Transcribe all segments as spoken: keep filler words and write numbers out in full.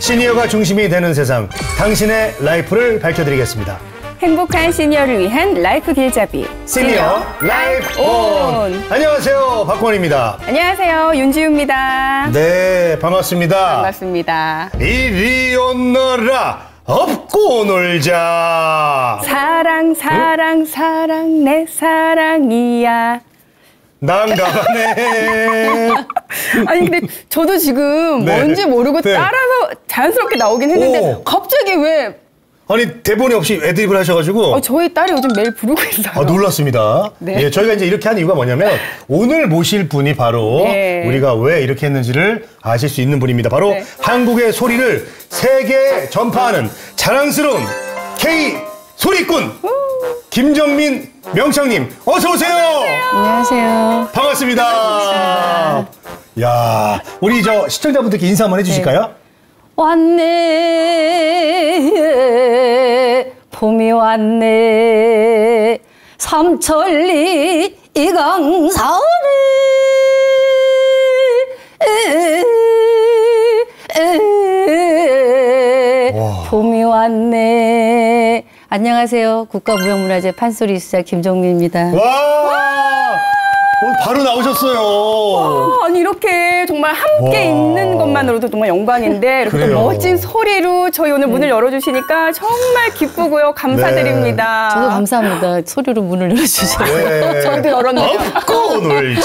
시니어가 중심이 되는 세상, 당신의 라이프를 밝혀드리겠습니다. 행복한 시니어를 위한 라이프 길잡이 시니어 라이프 온. 안녕하세요, 박권입니다. 안녕하세요, 윤지우입니다. 네, 반갑습니다. 반갑습니다. 이리 오너라 업고 놀자. 사랑 사랑 응? 사랑 내 사랑이야. 난감하네. 아니 근데 저도 지금 네. 뭔지 모르고 네. 따라서 자연스럽게 나오긴 했는데 오. 갑자기 왜 아니 대본이 없이 애드립을 하셔가지고 어, 저희 딸이 요즘 매일 부르고 있어요. 아, 놀랐습니다. 네. 예, 저희가 이제 이렇게 한 이유가 뭐냐면 오늘 모실 분이 바로 네. 우리가 왜 이렇게 했는지를 아실 수 있는 분입니다. 바로 네. 한국의 소리를 세계에 전파하는 자랑스러운 K 소리꾼 우. 김정민 명창님 어서 오세요. 안녕하세요. 반갑습니다. 반갑습니다. 야, 우리 저 시청자분들께 인사 한번 해주실까요? 네. 왔네 봄이 왔네 삼천리 이강산에 봄이 왔네. 안녕하세요. 국가무형문화재 판소리 수자 김정민입니다. 와, 오늘 바로 나오셨어요. 와, 아니 이렇게 정말 함께 와. 있는 것만으로도 정말 영광인데 이렇게 또 멋진 소리로 저희 오늘 문을 열어주시니까 정말 기쁘고요. 감사드립니다. 네. 저도 감사합니다. 소리로 문을 열어주셔서. 네. 저희도 열었네요. 업고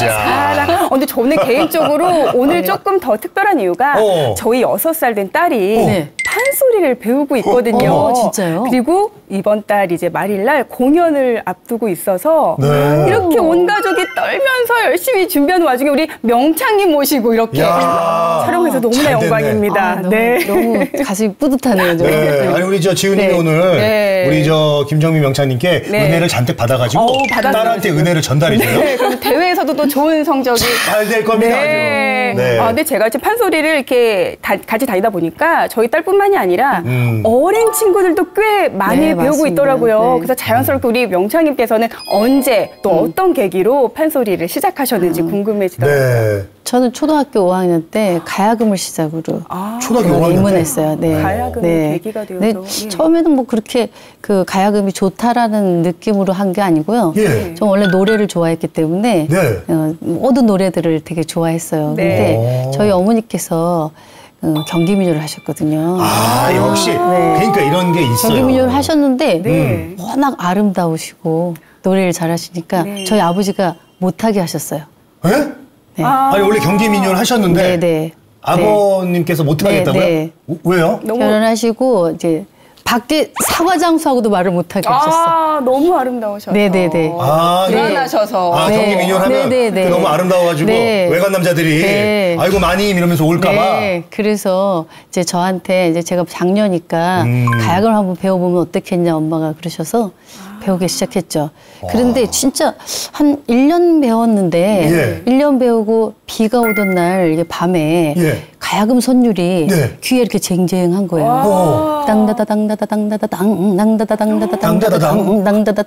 놀자. 어, 근데 저는 개인적으로 오늘 조금 더 특별한 이유가 어. 저희 여섯 살 된 딸이 어. 판소리를 배우고 있거든요. 어, 진짜요? 그리고 이번 달 이제 말일날 공연을 앞두고 있어서 네. 이렇게 온 가족이 떨면서 열심히 준비하는 와중에 우리 명창님 모시고 이렇게 야, 촬영해서 너무나 영광입니다. 아, 너무, 네. 너무 가슴이 뿌듯하네요. 네. 아니 우리 저 지훈님이 네. 오늘 네. 우리 저 김정민 명창님께 네. 은혜를 잔뜩 받아가지고 어, 딸한테 은혜를 전달해줘요. 네. 그럼 대회에서도 또 좋은 성적이 잘 될 겁니다. 네. 네. 아, 근데 제가 지금 판소리를 이렇게 다, 같이 다니다 보니까 저희 딸뿐만이 아니라 음. 어린 친구들도 꽤 많이 네, 배우고 맞습니다. 있더라고요. 네. 그래서 자연스럽게 우리 명창님께서는 언제 또 음. 어떤 계기로 판소리를 시작하셨는지 음. 궁금해지더라고요. 네. 저는 초등학교 오 학년 때 가야금을 시작으로 아, 초등학교 오 학년 입문했어요. 네. 가야금이 네. 계기가 되어서. 네. 예. 처음에는 뭐 그렇게 그 가야금이 좋다라는 느낌으로 한 게 아니고요. 예. 저 원래 노래를 좋아했기 때문에 네. 어, 모든 노래들을 되게 좋아했어요. 네. 근데 저희 어머니께서 어, 경기민요를 하셨거든요. 아, 역시. 네. 그러니까 이런 게 있어요. 경기민요를 하셨는데 네. 워낙 아름다우시고 노래를 잘하시니까 네. 저희 아버지가 못하게 하셨어요. 에? 네. 아. 아니 원래 경기민요를 하셨는데 네, 네. 아버님께서 못하게 네, 했다고요? 네. 왜요? 너무... 결혼하시고 이제 밖에 사과장수하고도 말을 못하게 아, 하셨어. 아, 너무 아름다우셔서. 네네네. 아, 불안하셔서. 아, 네. 경기민요를 하면 네네네. 너무 아름다워가지고 네. 외간 남자들이 네. 아이고 마님 이러면서 올까봐. 네. 그래서 이제 저한테 이제 제가 장녀니까 음. 가야금을 한번 배워보면 어떻겠냐 엄마가 그러셔서 아. 배우기 시작했죠. 와. 그런데 진짜 한 일 년 배웠는데 예. 일 년 배우고 비가 오던 날 이게 밤에 예. 가야금 선율이 네. 귀에 이렇게 쟁쟁한 거예요. 당다다당다다당다다당 당다다당다다당다다당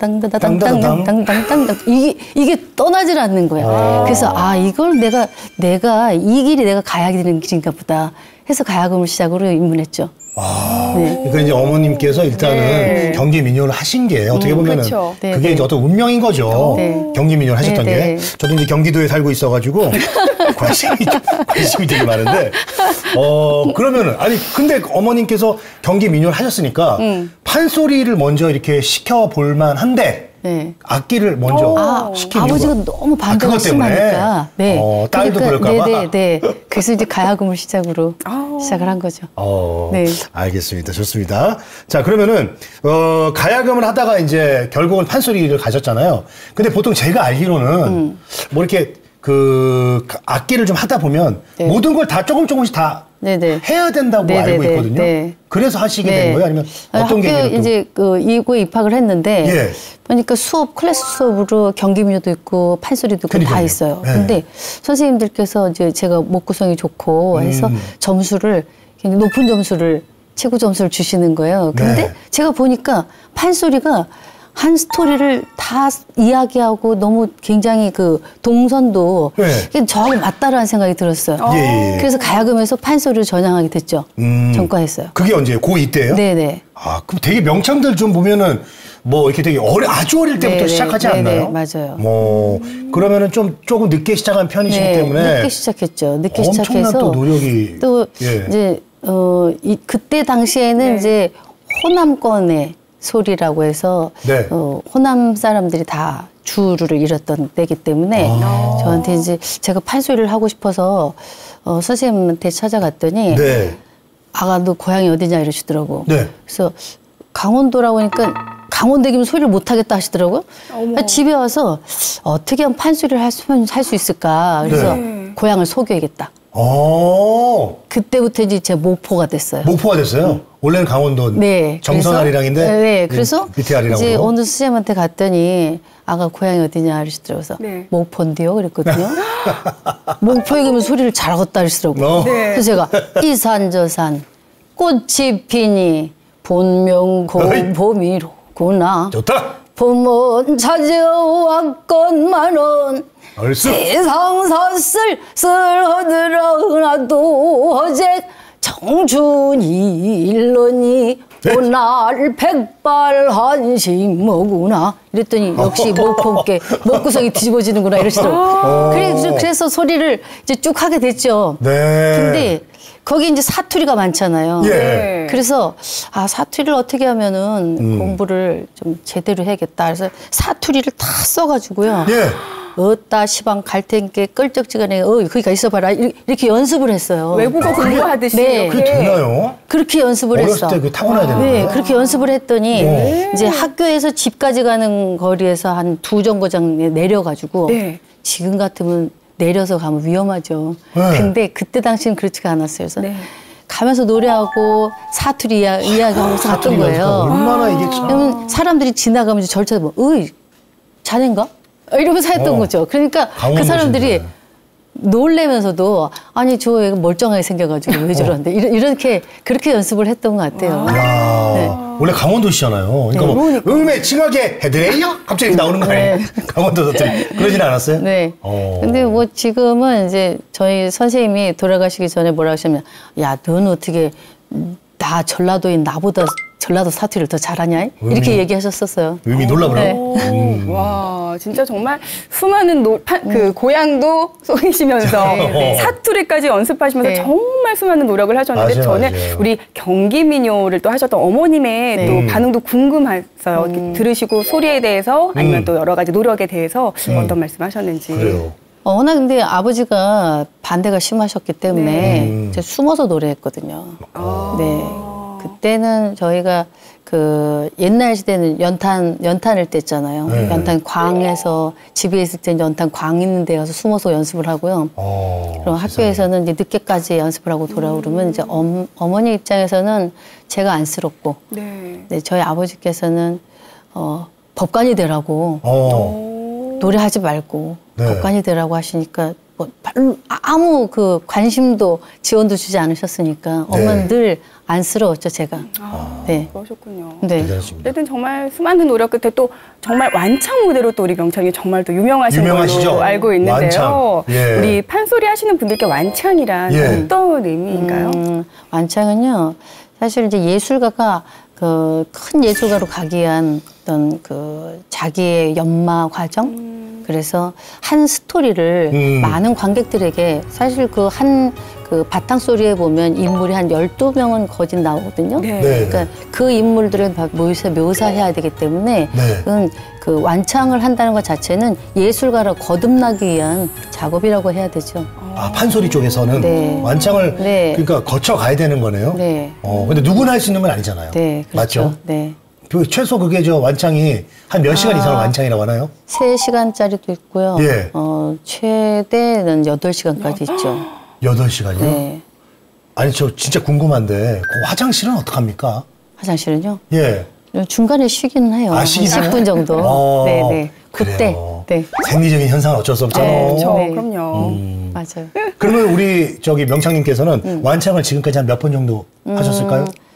당다다당다다당당당당당 이게 이게 떠나질 않는 거야. 그래서 아 이걸 내가 내가 이 길이 내가 가야 되는 길인가 보다 해서 가야금을 시작으로 입문했죠. 아, 네. 그러니까 이제 어머님께서 일단은 네. 경기민요를 하신 게 어떻게 보면은 음, 그렇죠. 그게 네, 이제 어떤 운명인 거죠. 네. 경기민요를 하셨던 네, 게. 네. 저도 이제 경기도에 살고 있어가지고 관심이 관심이 되게 많은데. 어 그러면은 아니 근데 어머님께서 경기민요를 하셨으니까 음. 판소리를 먼저 이렇게 시켜 볼만한데. 네. 악기를 먼저 아, 시킨 아버지가 이유가. 너무 반대가 아, 심하니까. 네. 어, 딸도 그러니까, 그럴까 봐. 네, 네, 네. 그래서 이제 가야금을 시작으로 시작을 한 거죠. 어, 네. 알겠습니다. 좋습니다. 자, 그러면은 어, 가야금을 하다가 이제 결국은 판소리를 가셨잖아요. 근데 보통 제가 알기로는 음. 뭐 이렇게 그 악기를 좀 하다 보면 네. 모든 걸 다 조금 조금씩 다 네네. 해야 된다고 네네네. 알고 있거든요. 네. 그래서 하시게 네. 된 거예요? 아니면 어떤 계기로? 학교 이제 그 이고에 입학을 했는데 예. 보니까 수업 클래스 수업으로 경기민요도 있고 판소리도 있고 다 있어요. 네. 근데 선생님들께서 이제 제가 목구성이 좋고 해서 음. 점수를 굉장히 높은 점수를 최고 점수를 주시는 거예요. 근데 네. 제가 보니까 판소리가 한 스토리를 다 이야기하고 너무 굉장히 그 동선도 네. 저하고 맞다라는 생각이 들었어요. 예, 예. 그래서 가야금에서 판소리를 전향하게 됐죠. 음, 전과했어요. 그게 언제예요? 고이 때예요? 네네. 아, 그럼 되게 명창들 좀 보면은 뭐 이렇게 되게 어리, 아주 어릴 때부터 네네. 시작하지 네네. 않나요? 맞아요. 뭐 그러면은 좀 조금 늦게 시작한 편이시기 네, 때문에 늦게 시작했죠. 늦게 엄청난 시작해서 또 노력이 또 예. 이제 어 이, 그때 당시에는 네. 이제 호남권의 소리라고 해서 네. 어, 호남 사람들이 다 주를 잃었던 때이기 때문에 아. 저한테 이제 제가 판소리를 하고 싶어서 어, 선생님한테 찾아갔더니 네. 아가 너 고향이 어디냐 이러시더라고. 네. 그래서 강원도라고 하니까 강원도기면 소리를 못하겠다 하시더라고요. 어머. 집에 와서 어떻게 하면 판소리를 할 수 할 수 있을까. 그래서 네. 고향을 속여야겠다. 오. 그때부터 이제 제 모포가 됐어요. 모포가 됐어요? 음. 원래는 강원도 네, 정선아리랑인데 네, 네. 그래서 밑에 아리랑으로. 이제 어느 선생님한테 갔더니 아가 고향이 어디냐 하시더라고요. 네. 모포인데요 그랬거든요. 모포에 가면 소리를 잘하겠다 하시더라고요. 어. 네. 그래서 제가 이산저산 꽃이 피니 본명 봄이로구나. 좋다. 봄은 찾아왔건만은 세상 사슬 쓸어들어나도 어제 청춘이 일러니 오날 백발한심어구나 이랬더니 역시 목포께 목구성이 뒤집어지는구나 이러시더라고요. 그래서, 그래서 소리를 이제 쭉 하게 됐죠. 네. 근데 거기 이제 사투리가 많잖아요. 예. 그래서 아 사투리를 어떻게 하면은 음. 공부를 좀 제대로 해야겠다. 그래서 사투리를 다 써가지고요. 예. 어따 시방 갈 텐께 끌적지간에 어 거기가 있어봐라 이렇게 연습을 했어요. 외국어 공부하듯이. 네. 그게 되나요? 그렇게 연습을 어렸을 했어. 때 그 타고나야 되는 거예요? 네, 그렇게 연습을 했더니 네. 이제 학교에서 집까지 가는 거리에서 한 두 정거장 내려가지고 네. 지금 같으면 내려서 가면 위험하죠. 네. 근데 그때 당시는 그렇지가 않았어요. 그래서 네. 가면서 노래하고 사투리 이야, 이야기하면서 갔던 거예요. 얼마나 이게 참. 그러면 사람들이 지나가면서 절 쳐다보면 어이 자넨가? 이러면서 했던 어. 거죠. 그러니까 그 사람들이 신기해. 놀래면서도 아니 저 애가 멀쩡하게 생겨가지고 왜 저러는데 어. 이렇게 그렇게 연습을 했던 것 같아요. 네. 원래 강원도시잖아요. 그러니까 네. 뭐 음에 칭하게 해드래요? 갑자기 나오는 거 아니에요? 네. 강원도 사투리 그러진 않았어요? 네. 어. 근데 뭐 지금은 이제 저희 선생님이 돌아가시기 전에 뭐라 하시면 야 너는 어떻게 나 전라도인 나보다 전라도 사투리를 더 잘하냐? 이렇게 음. 얘기하셨었어요. 의미 놀라보라. 네. 음. 와, 진짜 정말 수많은 노, 파, 그 음. 고향도 쏘이시면서 네, 네. 사투리까지 연습하시면서 네. 정말 수많은 노력을 하셨는데 맞아요, 저는 맞아요. 우리 경기 민요를 또 하셨던 어머님의 네. 또 반응도 궁금했어요. 음. 들으시고 소리에 대해서 아니면 음. 또 여러 가지 노력에 대해서 음. 어떤 말씀하셨는지. 그래요. 어, 워낙 근데 아버지가 반대가 심하셨기 때문에 네. 음. 제가 숨어서 노래했거든요. 아. 네. 그때는 저희가 그 옛날 시대는 연탄 연탄을 뗐잖아요. 네. 연탄 광에서 집에 있을 때는 연탄 광 있는 데 가서 숨어서 연습을 하고요. 오, 그럼 학교에서는 이제 늦게까지 연습을 하고 돌아오면 음. 이제 엄, 어머니 입장에서는 제가 안쓰럽고, 네. 네, 저희 아버지께서는 어, 법관이 되라고 오. 노래하지 말고 네. 법관이 되라고 하시니까. 뭐 아무 그 관심도 지원도 주지 않으셨으니까 엄마는 네. 늘 안쓰러웠죠 제가. 아, 네. 그러셨군요. 네. 어쨌든 정말 수많은 노력 끝에 또 정말 완창 무대로 또 우리 명창이 정말 또 유명하신 유명하시죠? 걸로 알고 있는데요. 예. 우리 판소리 하시는 분들께 완창이란 예. 어떤 의미인가요? 음, 완창은요 사실 이제 예술가가 그 큰 예술가로 가기 위한 어떤 그 자기의 연마 과정. 음. 그래서 한 스토리를 음. 많은 관객들에게 사실 그 한 그 바탕 소리에 보면 인물이 한 열두 명은 거진 나오거든요. 네. 네. 그러니까 그 인물들을 묘사, 묘사해야 되기 때문에 네. 그건 그 완창을 한다는 것 자체는 예술가로 거듭나기 위한 작업이라고 해야 되죠. 아, 판소리 쪽에서는 네. 완창을 네. 그러니까 거쳐가야 되는 거네요. 네. 어, 근데 누구나 할 수 있는 건 아니잖아요. 네, 그렇죠. 맞죠? 네. 그 최소 그게 저 완창이 한 몇 시간 아, 이상을 완창이라고 하나요? 세 시간짜리도 있고요. 예. 어, 최대는 여덟 시간까지 있죠. 여덟 시간이요? 네. 아니, 저 진짜 궁금한데, 그 화장실은 어떡합니까? 화장실은요? 예. 중간에 쉬기는 해요. 아, 쉬긴 십 분 정도. 어, 네네. 그때. 네. 생리적인 현상은 어쩔 수 없잖아요. 네, 그렇죠. 네. 그럼요. 음. 맞아요. 그러면 우리 저기 명창님께서는 음. 완창을 지금까지 한 몇 번 정도 음. 하셨을까요?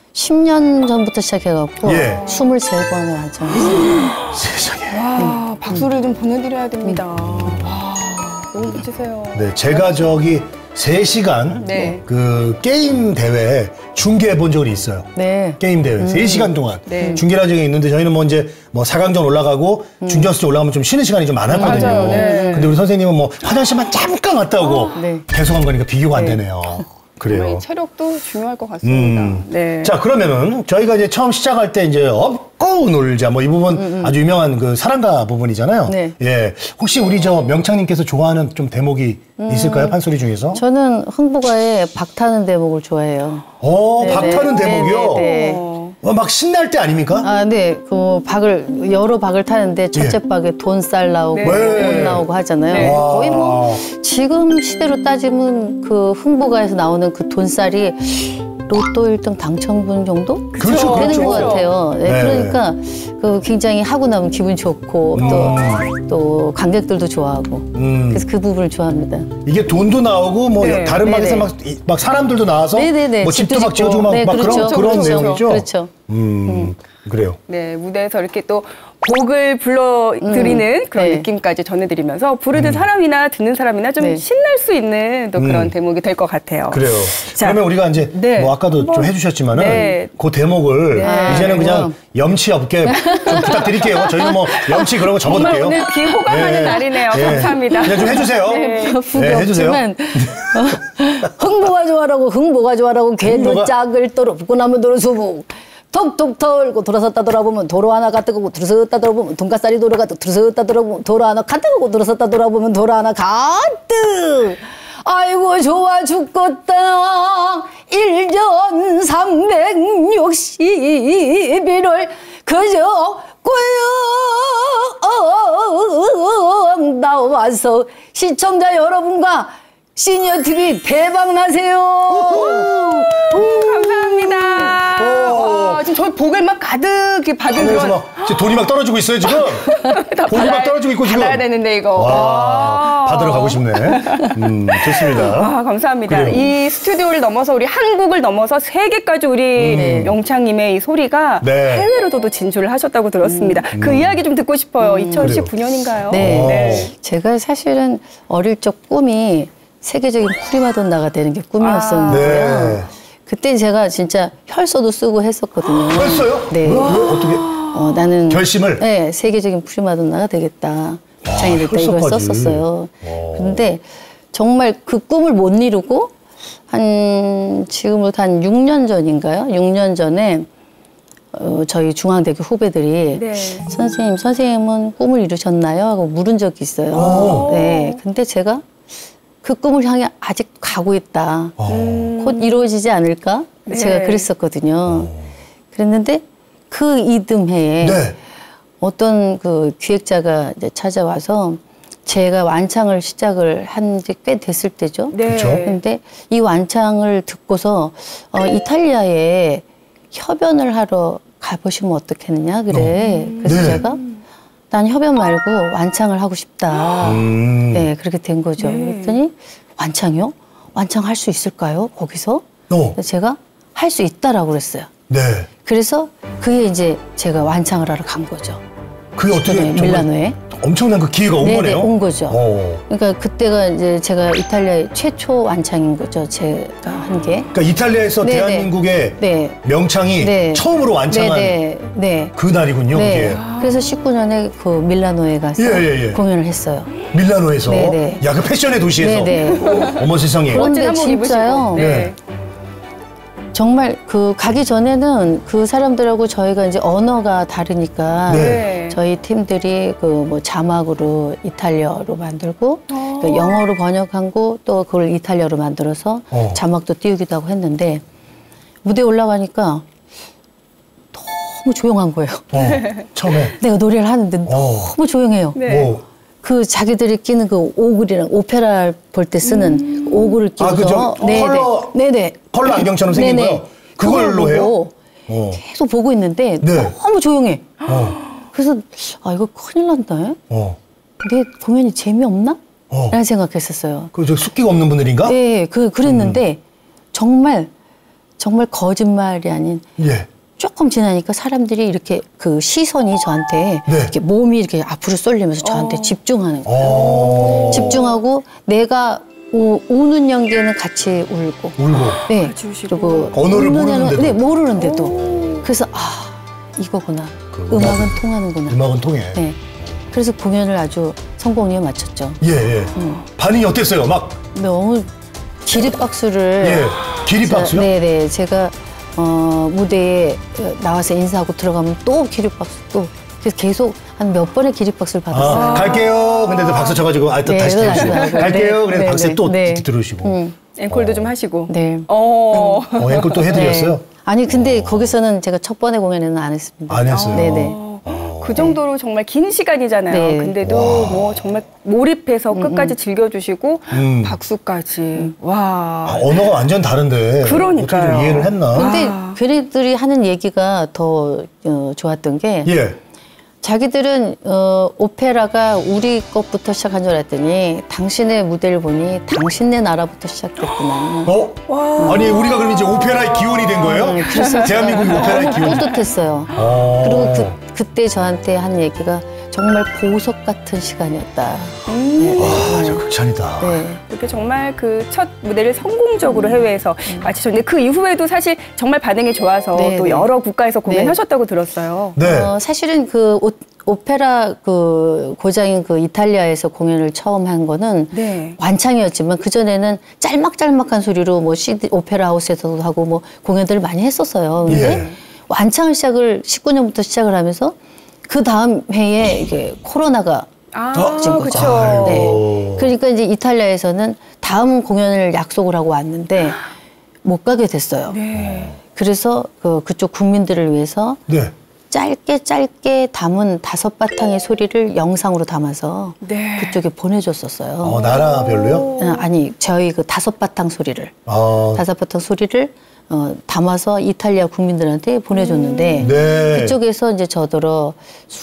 십 년 전부터 시작해갖고 예. 스물세 번을 하죠. 세상에. 와, 박수를 좀 보내드려야 됩니다. 와, 너무 멋지세요. 네, 제가 저기 세 시간 네. 그 게임 대회 중계해 본 적이 있어요. 네. 게임 대회 음. 세 시간 동안 네. 중계를 한 적이 있는데 저희는 뭐 이제 뭐 사 강전 올라가고 음. 준결승 올라가면 좀 쉬는 시간이 좀 많았거든요. 맞아요. 네. 근데 우리 선생님은 뭐 화장실만 잠깐 갔다 오고 어, 네. 계속 한 거니까 비교가 안 되네요. 그래요. 체력도 중요할 것 같습니다. 음. 네. 자, 그러면은 저희가 이제 처음 시작할 때 이제 업고 놀자 뭐 이 부분 음, 음. 아주 유명한 그 사랑가 부분이잖아요. 네. 예. 혹시 우리 저 명창님께서 좋아하는 좀 대목이 음. 있을까요? 판소리 중에서? 저는 흥부가의 박타는 대목을 좋아해요. 오, 네네. 박타는 대목이요? 네네. 어, 막 신날 때 아닙니까? 아, 네. 그 박을 여러 박을 타는데 첫째 예. 박에 돈쌀 나오고 네. 돈 나오고 하잖아요. 네. 거의 뭐 지금 시대로 따지면 그 흥부가에서 나오는 그 돈쌀이 로또 일 등 당첨분 정도? 그렇죠, 되는 그렇죠. 것 같아요. 네, 네. 그러니까 그 굉장히 하고 나면 기분 좋고 음. 또, 또 관객들도 좋아하고 음. 그래서 그 부분을 좋아합니다. 이게 돈도 나오고 뭐 네. 다른 막에서 막, 막 사람들도 나와서 네네네. 뭐 집도 막 지어주고 막, 네, 막 그렇죠. 그런, 그런 그렇죠. 내용이죠? 그렇죠. 음, 음. 그래요. 네, 무대에서 이렇게 또 곡을 불러드리는 음, 그런 네. 느낌까지 전해드리면서 부르는 음. 사람이나 듣는 사람이나 좀 네. 신날 수 있는 또 그런 음. 대목이 될 것 같아요. 그래요. 자, 그러면 우리가 이제 네. 뭐 아까도 뭐, 좀 해주셨지만은 네. 그 대목을 네. 이제는 그냥 염치 없게 좀 부탁드릴게요. 저희는 뭐 염치 그런 거 접어둘게요. 오늘 비호감하는 네. 날이네요. 네. 감사합니다. 그냥 좀 해주세요. 네. 후기 네, 해주세요. 없지만 흥보가 좋아라고 흥보가 좋아라고 개도 짝을 떨어붙고 나면 도로수북 톡톡 털고 돌아섰다 돌아보면 도로 하나 가뜨고 들어섰다 돌아보면 돈가스리 도로 가득 들어섰다 돌아보면 도로 하나 가뜨고 들어섰다 돌아보면 도로 하나 가득 아이고 좋아 죽겠다 일전 삼백육십일을 그저 꾸역 나와서 시청자 여러분과 시니어티비 대박 나세요. 감사합니다. 와, 지금 저희 복을 막 가득 받은 그런. 막 지금 돈이 막 떨어지고 있어요 지금. 돈이 막 떨어지고 있고 지금. 받아야 되는데 이거. 와, 와. 받으러 가고 싶네. 음, 좋습니다. 아, 감사합니다. 그래요. 이 스튜디오를 넘어서 우리 한국을 넘어서 세계까지 우리 네. 명창님의 이 소리가 네. 해외로도 진출을 하셨다고 들었습니다. 음. 그 이야기 좀 듣고 싶어요. 음. 이천십구 년인가요? 네. 네. 제가 사실은 어릴 적 꿈이 세계적인 프리마돈나가 되는 게 꿈이었었는데요. 아, 네. 그때 제가 진짜 혈서도 쓰고 했었거든요. 했어요? 네. 왜, 왜 어떻게? 어, 나는 결심을? 네, 세계적인 프리마돈나가 되겠다. 장이 됐다 이걸 혈서까지. 썼었어요. 오. 근데 정말 그 꿈을 못 이루고 한 지금부터 한 육 년 전인가요? 육 년 전에 어, 저희 중앙대교 후배들이 네. 선생님, 선생님은 꿈을 이루셨나요? 하고 물은 적이 있어요. 오. 네, 근데 제가 그 꿈을 향해 아직 가고 있다. 음. 곧 이루어지지 않을까? 네. 제가 그랬었거든요. 그랬는데 그 이듬해에 네. 어떤 그 기획자가 이제 찾아와서 제가 완창을 시작을 한 지 꽤 됐을 때죠. 네. 그렇죠. 근데 이 완창을 듣고서 어, 이탈리아에 협연을 하러 가보시면 어떻겠느냐 그래. 어. 그래서 네. 제가 난 협연 말고 완창을 하고 싶다. 음. 네, 그렇게 된 거죠. 네. 그랬더니 완창이요? 완창할 수 있을까요? 거기서? 어. 제가 할 수 있다라고 그랬어요. 네. 그래서 그게 이제 제가 완창을 하러 간 거죠. 그게 어떻게 정말 밀라노에. 엄청난 그 기회가 온 네네, 거네요. 온 거죠. 어. 그러니까 그때가 이제 제가 이탈리아의 최초 완창인 거죠. 제가 한 게. 그러니까 이탈리아에서 네네. 대한민국의 네. 명창이 네. 처음으로 완창한 네네. 네. 그 날이군요. 네. 그게. 그래서 십구 년에 그 밀라노에 가서 예, 예, 예. 공연을 했어요. 밀라노에서. 네네. 야, 그 패션의 도시에서. 네네. 어머 세상에. 그런데 멋진 한복 진짜요. 입으시고. 네. 정말 그 가기 전에는 그 사람들하고 저희가 이제 언어가 다르니까 네. 저희 팀들이 그 뭐 자막으로 이탈리아로 만들고 또 영어로 번역한 거 또 그걸 이탈리아로 만들어서 어. 자막도 띄우기도 하고 했는데 무대 올라가니까 너무 조용한 거예요. 어, 처음에. 내가 노래를 하는데 어. 너무 조용해요. 네. 뭐. 그 자기들이 끼는 그 오글이랑 오페라 볼 때 쓰는 음. 그 오글을 끼고서 아, 그 저 컬러- 네네 컬러 안경처럼 생긴 네네. 거요? 그걸로 그걸 해요? 보고 어. 계속 보고 있는데 네. 너무 조용해. 어. 그래서 아 이거 큰일 난다. 어. 내 공연이 재미없나? 어. 라는 생각했었어요. 그 저 숫기가 없는 분들인가? 네, 그 그랬는데 음. 정말 정말 거짓말이 아닌 예. 조금 지나니까 사람들이 이렇게 그 시선이 저한테 네. 이렇게 몸이 이렇게 앞으로 쏠리면서 저한테 어. 집중하는 거예요. 어. 집중하고 내가 우, 우는 연기에는 같이 울고. 울고. 네. 그리고 언어를 모르는데도. 네, 모르는데도. 오. 그래서 아 이거구나. 음악은 통하는구나. 음악은 통해. 네. 그래서 공연을 아주 성공리에 마쳤죠. 예, 예. 음. 반응이 어땠어요? 막 너무 기립박수를. 예. 기립박수요? 네, 네. 제가 어, 무대에 나와서 인사하고 들어가면 또 기립박수 또. 그래서 계속 한 몇 번의 기립박수를 받았어요. 아, 갈게요. 근데 또 박수 쳐가지고 아, 또 네, 다시 들으시고. 갈게요. 네, 그래서 네, 박수 네, 또 네. 들으시고. 음. 앵콜도 어. 좀 하시고. 네. 어. 어, 앵콜 또 해드렸어요? 네. 아니 근데 어. 거기서는 제가 첫 번의 공연에는 안 했습니다. 안 했어요? 네네. 어. 그 정도로 정말 긴 시간이잖아요. 네. 근데도 와. 뭐 정말 몰입해서 음, 끝까지 음. 즐겨주시고 음. 박수까지. 음. 와. 아, 언어가 완전 다른데. 그러니까요. 어떻게 좀 이해를 했나? 근데 아. 걔네들이 하는 얘기가 더 어, 좋았던 게 예. 자기들은 어, 오페라가 우리 것부터 시작한 줄 알았더니 당신의 무대를 보니 당신네 나라부터 시작됐구나. 어? 와. 아니 우리가 그럼 이제 오페라의 기원이 된 거예요? 네, 그래서 대한민국이 오페라의 기원. 뿌듯했어요. 아. 그리고 그, 그때 저한테 한 얘기가 정말 보석 같은 시간이었다. 음. 네, 네. 와, 저 극찬이다. 네. 이렇게 정말 그 첫 무대를 성공적으로 음. 해외에서 음. 마치셨는데 그 이후에도 사실 정말 반응이 좋아서 네, 또 네. 여러 국가에서 공연하셨다고 네. 들었어요. 네. 어, 사실은 그 오, 오페라 그 고장인 그 이탈리아에서 공연을 처음 한 거는 네. 완창이었지만 그 전에는 짤막짤막한 소리로 뭐 씨디 오페라 하우스에서도 하고 뭐 공연들을 많이 했었어요. 근데 예. 완창을 시작을 십구 년부터 시작을 하면서 그 다음 해에 이게 코로나가 아, 그렇죠. 네. 그러니까 이제 이탈리아에서는 다음 공연을 약속을 하고 왔는데 못 가게 됐어요. 네. 그래서 그 그쪽 국민들을 위해서 네. 짧게 짧게 담은 다섯 바탕의 소리를 영상으로 담아서 네. 그쪽에 보내줬었어요. 어, 나라별로요? 아니 저희 그 다섯 바탕 소리를 어. 다섯 바탕 소리를 어, 담아서 이탈리아 국민들한테 보내줬는데 음. 네. 그쪽에서 이제 저더러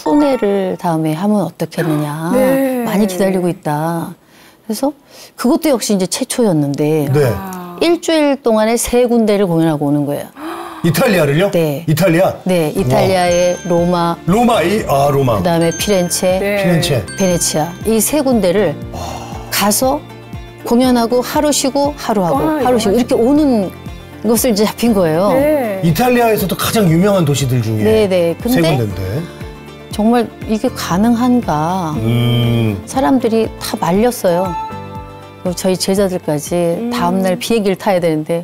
순회를 다음에 하면 어떻겠느냐 네. 많이 기다리고 있다. 그래서 그것도 역시 이제 최초였는데 네. 일주일 동안에 세 군데를 공연하고 오는 거예요. 이탈리아를요? 네. 이탈리아? 네, 이탈리아의 와. 로마. 로마, 이, 아 로마. 그다음에 피렌체, 네. 피렌체, 베네치아 이 세 군데를 와. 가서 공연하고 하루 쉬고 하루 하고 와, 하루 쉬고 이렇게 오는 것을 이제 잡힌 거예요. 네. 이탈리아에서도 가장 유명한 도시들 중에 네네. 근데 세 군데인데 정말 이게 가능한가? 음. 사람들이 다 말렸어요. 그리고 저희 제자들까지 음. 다음 날 비행기를 타야 되는데.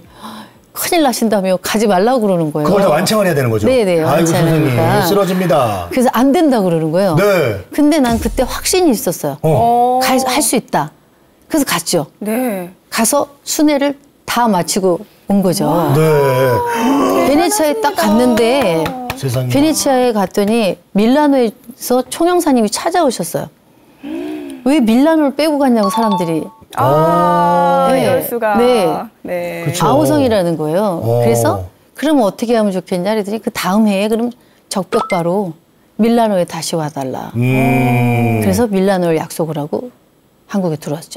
큰일 나신다며 가지 말라고 그러는 거예요. 그걸 다 완창을 해야 되는 거죠? 네네. 아이고 선생님 쓰러집니다. 그래서 안 된다고 그러는 거예요. 네. 근데 난 그때 확신이 있었어요. 어. 할 수 있다. 그래서 갔죠. 네. 가서 순회를 다 마치고 온 거죠. 네. 베네치아에 딱 갔는데 세상에. 베네치아에 갔더니 밀라노에서 총영사님이 찾아오셨어요. 왜 밀라노를 빼고 갔냐고 사람들이. 아, 네. 이럴 수가. 네. 네. 그쵸. 아우성이라는 거예요. 오. 그래서 그러면 어떻게 하면 좋겠냐 그랬더니 그 다음 해에 그럼 적벽바로 밀라노에 다시 와달라. 음. 그래서 밀라노를 약속을 하고 한국에 들어왔죠.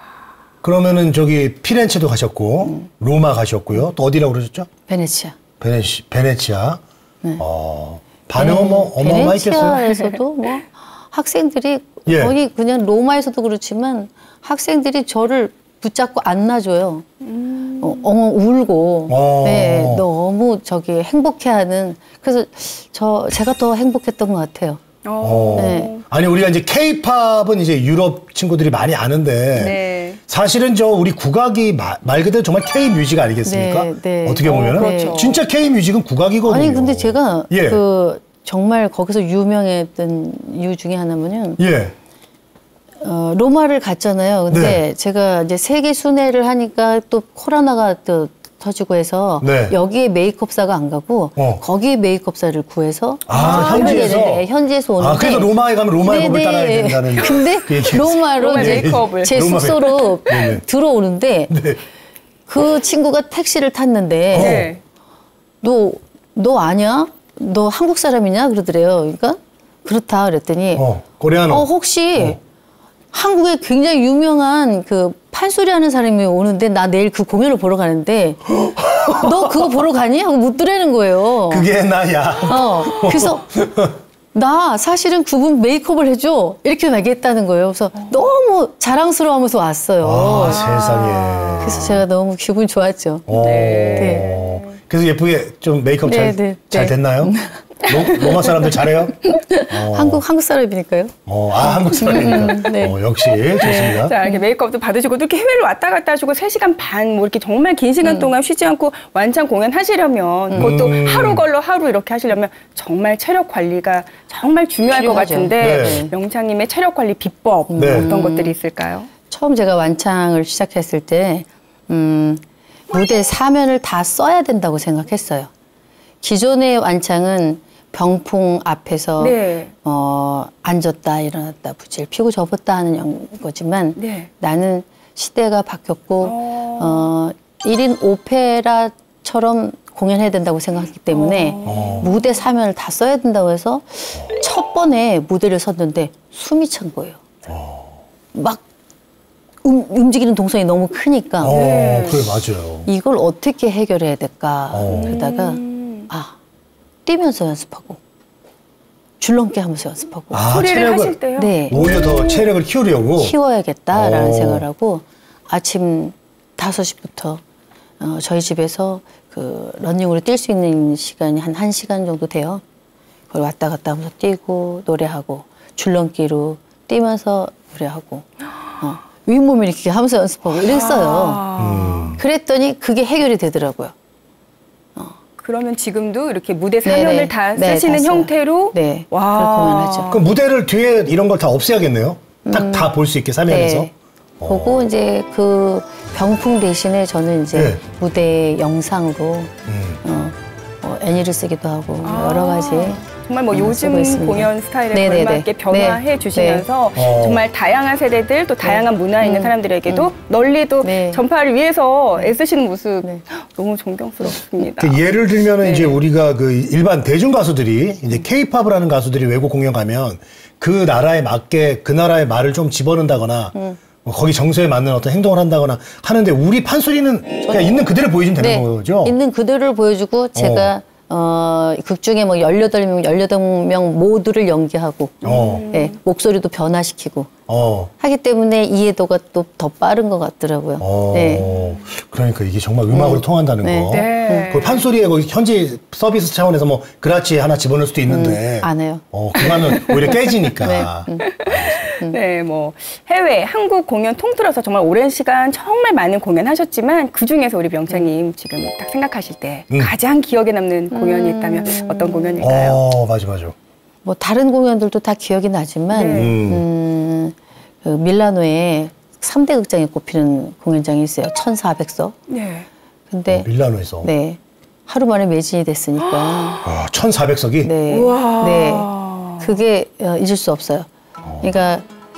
그러면은 저기 피렌체도 가셨고 음. 로마 가셨고요. 또 어디라고 그러셨죠? 베네치아. 베네시, 베네치아. 네. 어, 반응은 뭐 어마어마했겠어요. 베네치아에서도 뭐 학생들이 예. 거의 그냥 로마에서도 그렇지만 학생들이 저를 붙잡고 안아줘요. 음. 어, 엉엉 울고, 어. 네, 너무 저기 행복해하는. 그래서 저 제가 더 행복했던 것 같아요. 어. 네. 아니 우리가 이제 K-팝은 이제 유럽 친구들이 많이 아는데 네. 사실은 저 우리 국악이 마, 말 그대로 정말 K-뮤직 아니겠습니까? 네, 네. 어떻게 보면 어, 그렇죠. 진짜 K-뮤직은 국악이거든요. 아니 근데 제가 예. 그 정말 거기서 유명했던 이유 중에 하나면은. 예. 어, 로마를 갔잖아요. 근데 네. 제가 이제 세계 순회를 하니까 또 코로나가 또 터지고 해서 네. 여기에 메이크업사가 안 가고 어. 거기에 메이크업사를 구해서 아, 현지에서 네, 현지에서 오는데 아, 그래서 로마에 가면 로마의 법을 따라야 된다는 근데 그 로마로 이제 메이크업을. 제 숙소로 들어오는데 네. 그 친구가 택시를 탔는데 네. 너, 너 아냐? 너 한국 사람이냐? 그러더래요. 그러니까 그렇다 그랬더니 어, 코레아노. 어, 혹시 어. 한국에 굉장히 유명한 그 판소리 하는 사람이 오는데 나 내일 그 공연을 보러 가는데 너 그거 보러 가니? 하고 묻더라는 거예요. 그게 나야. 어, 그래서 나 사실은 그분 메이크업을 해줘. 이렇게 얘기했다는 거예요. 그래서 너무 자랑스러워하면서 왔어요. 아, 세상에. 그래서 제가 너무 기분 좋았죠. 네. 네. 그래서 예쁘게 좀 메이크업 네, 잘, 네, 잘 됐나요? 로, 로마 사람들 잘해요? 어. 한국, 한국 사람이니까요. 어, 아, 한국 사람이니까. 네. 어, 역시 좋습니다. 네. 자, 이렇게 메이크업도 받으시고 또 이렇게 해외를 왔다 갔다 하시고 세 시간 반 뭐 이렇게 정말 긴 시간 음. 동안 쉬지 않고 완창 공연하시려면 음. 그것도 하루 걸러 하루 이렇게 하시려면 정말 체력 관리가 정말 중요할 필요하죠. 것 같은데 네. 명창님의 체력 관리 비법 네. 어떤 음. 것들이 있을까요? 처음 제가 완창을 시작했을 때 음, 무대 사면을 다 써야 된다고 생각했어요. 기존의 완창은 병풍 앞에서 네. 어, 앉았다 일어났다 부질 피고 접었다 하는 거지만 네. 나는 시대가 바뀌었고 어... 어, 일 인 오페라처럼 공연해야 된다고 생각했기 때문에 어... 무대 사면을 다 써야 된다고 해서 첫 번에 무대를 섰는데 숨이 찬 거예요. 어... 막 음, 움직이는 동선이 너무 크니까 어, 네. 그래 맞아요. 이걸 어떻게 해결해야 될까 어... 그러다가 아 뛰면서 연습하고 줄넘기 하면서 연습하고 아, 소리를 체력을, 하실 때요? 네. 오히려 더 체력을 키우려고? 키워야겠다라는 오. 생각을 하고 아침 다섯 시부터 어, 저희 집에서 그 러닝으로 뛸 수 있는 시간이 한 1시간 정도 돼요. 그걸 왔다 갔다 하면서 뛰고 노래하고 줄넘기로 뛰면서 노래하고 어, 윗몸 이렇게 하면서 연습하고 이랬어요. 아. 음. 그랬더니 그게 해결이 되더라고요. 그러면 지금도 이렇게 무대 사면을 네네. 다 네, 쓰시는 다 형태로? 네. 와. 그렇게 공연하죠. 그럼 무대를 뒤에 이런 걸 다 없애야겠네요? 딱 다 볼 수 있게 사면에서? 네. 보고 이제 그 병풍 대신에 저는 이제 네. 무대 영상으로 음. 어, 어, 애니를 쓰기도 하고 아. 여러 가지. 정말 뭐 어, 요즘 공연 스타일에 걸맞게 변화해 네. 주시면서 네. 정말 다양한 세대들 또 다양한 네. 문화에 있는 음. 사람들에게도 음. 널리도 네. 전파를 위해서 애쓰시는 모습 네. 너무 존경스럽습니다. 그 예를 들면은 네. 이제 우리가 그 일반 대중 가수들이 이제 케이팝을 하는 가수들이 외국 공연 가면 그 나라에 맞게 그 나라의 말을 좀 집어넣는다거나 음. 뭐 거기 정서에 맞는 어떤 행동을 한다거나 하는데 우리 판소리는 그냥 있는 그대로 보여주면 되는 네. 거죠? 있는 그대로를 보여주고 제가 어. 어, 극 중에 뭐 열여덟 명, 열여덟 명 모두를 연기하고, 어. 네, 목소리도 변화시키고, 어. 하기 때문에 이해도가 또 더 빠른 것 같더라고요. 어. 네. 그러니까 이게 정말 음악으로 네. 통한다는 네. 거. 네. 그 판소리에 거기 현지 서비스 차원에서 뭐 그라치 하나 집어넣을 수도 있는데. 음, 안 해요. 어, 그거 하면 오히려 깨지니까. 네. 음. 음. 네, 뭐 해외, 한국 공연 통틀어서 정말 오랜 시간 정말 많은 공연하셨지만 그 중에서 우리 명창님 음. 지금 딱 생각하실 때 음. 가장 기억에 남는 공연이 있다면 음. 어떤 공연일까요? 어, 맞아, 맞아. 뭐 다른 공연들도 다 기억이 나지만 네. 음, 그 밀라노에 삼 대 극장에 꼽히는 공연장이 있어요. 천사백 석. 네. 근데 어, 밀라노에서. 네. 하루 만에 매진이 됐으니까. 아, 천사백 석이? 네. 우와. 네. 그게 어, 잊을 수 없어요. 그러니까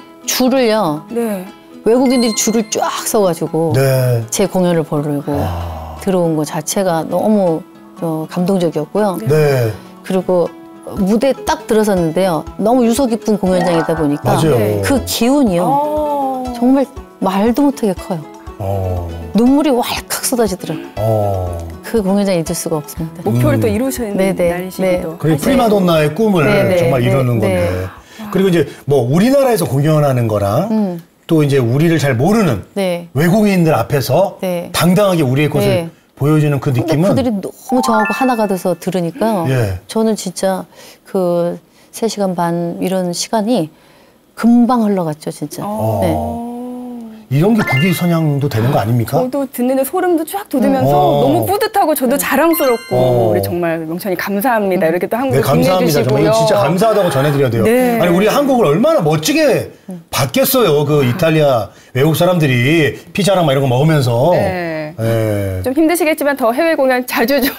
줄을요. 네. 외국인들이 줄을 쫙 서가지고 네. 제 공연을 보려고 아. 들어온 것 자체가 너무 어, 감동적이었고요. 네. 그리고 무대에 딱 들어섰는데요. 너무 유서 깊은 공연장이다 보니까 맞아요. 그 기운이요. 오. 정말 말도 못하게 커요. 오. 눈물이 왈칵 쏟아지더라고요. 오. 그 공연장 잊을 수가 없습니다. 목표를 음. 또 이루시는 날이시기도. 네. 그게 프리마돈나의 꿈을 네네. 정말 이루는 네. 건데. 네. 그리고 이제 뭐 우리나라에서 공연하는 거랑 음. 또 이제 우리를 잘 모르는 네. 외국인들 앞에서 네. 당당하게 우리의 것을 네. 보여주는 그 느낌은. 그들이 너무 저하고 하나가 돼서 들으니까 예. 저는 진짜 그 세 시간 반 이런 시간이 금방 흘러갔죠, 진짜. 어. 네. 이런 게 국위선양도 되는 거 아닙니까? 저도 듣는데 소름도 쫙 돋으면서 어. 너무 뿌듯하고 저도 네. 자랑스럽고 어. 우리 정말 명창이 감사합니다. 이렇게 또 한국에 네, 감사합니다. 정말 진짜 감사하다고 전해드려야 돼요. 네. 아니 우리 한국을 얼마나 멋지게 받겠어요. 그 이탈리아 외국 사람들이 피자랑 막 이런 거 먹으면서. 네. 네. 좀 힘드시겠지만 더 해외 공연 자주 좀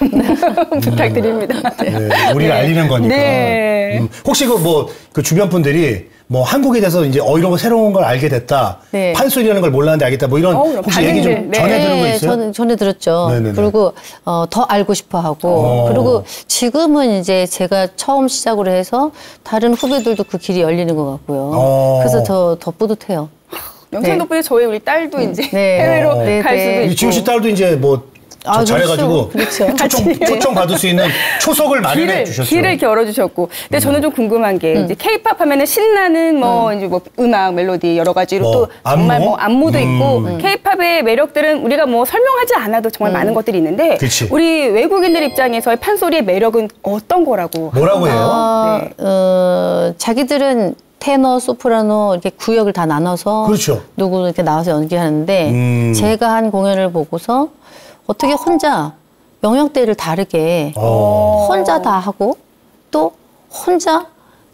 부탁드립니다. 네. 네. 우리를 알리는 거니까. 네. 음. 혹시 그 뭐 그 주변 분들이 뭐 한국에 대해서 이제 어 이런 거 새로운 걸 알게 됐다. 네. 판소리라는 걸 몰랐는데 알겠다. 뭐 이런 어, 혹시 얘기 좀 네. 전해 들은 거 있어요? 저는 전해 들었죠. 네네네. 그리고 어, 더 알고 싶어 하고 어. 그리고 지금은 이제 제가 처음 시작으로 해서 다른 후배들도 그 길이 열리는 것 같고요. 어. 그래서 더, 더 뿌듯해요. 명창 덕분에 네. 저희 우리 딸도 이제 네. 해외로 어. 갈 수도 있고. 지우 씨 딸도 이제 뭐 아, 잘해가지고 그렇죠. 초청, 초청 받을 수 있는 초석을 마련해 길을, 주셨죠. 길을 이렇게 열어주셨고. 근데 음. 저는 좀 궁금한 게 음. 이제 K-팝 하면은 신나는 뭐 음. 이제 뭐 음악, 멜로디 여러 가지로 뭐, 또 정말 안무? 뭐 안무도 음. 있고 음. K-팝의 매력들은 우리가 뭐 설명하지 않아도 정말 음. 많은 것들이 있는데 그치. 우리 외국인들 입장에서의 판소리의 매력은 어떤 거라고? 뭐라고 해요? 어, 네. 어, 자기들은 테너, 소프라노 이렇게 구역을 다 나눠서 그렇죠. 누구 이렇게 나와서 연기하는데 음. 제가 한 공연을 보고서 어떻게 혼자 영역대를 다르게 오. 혼자 다 하고 또 혼자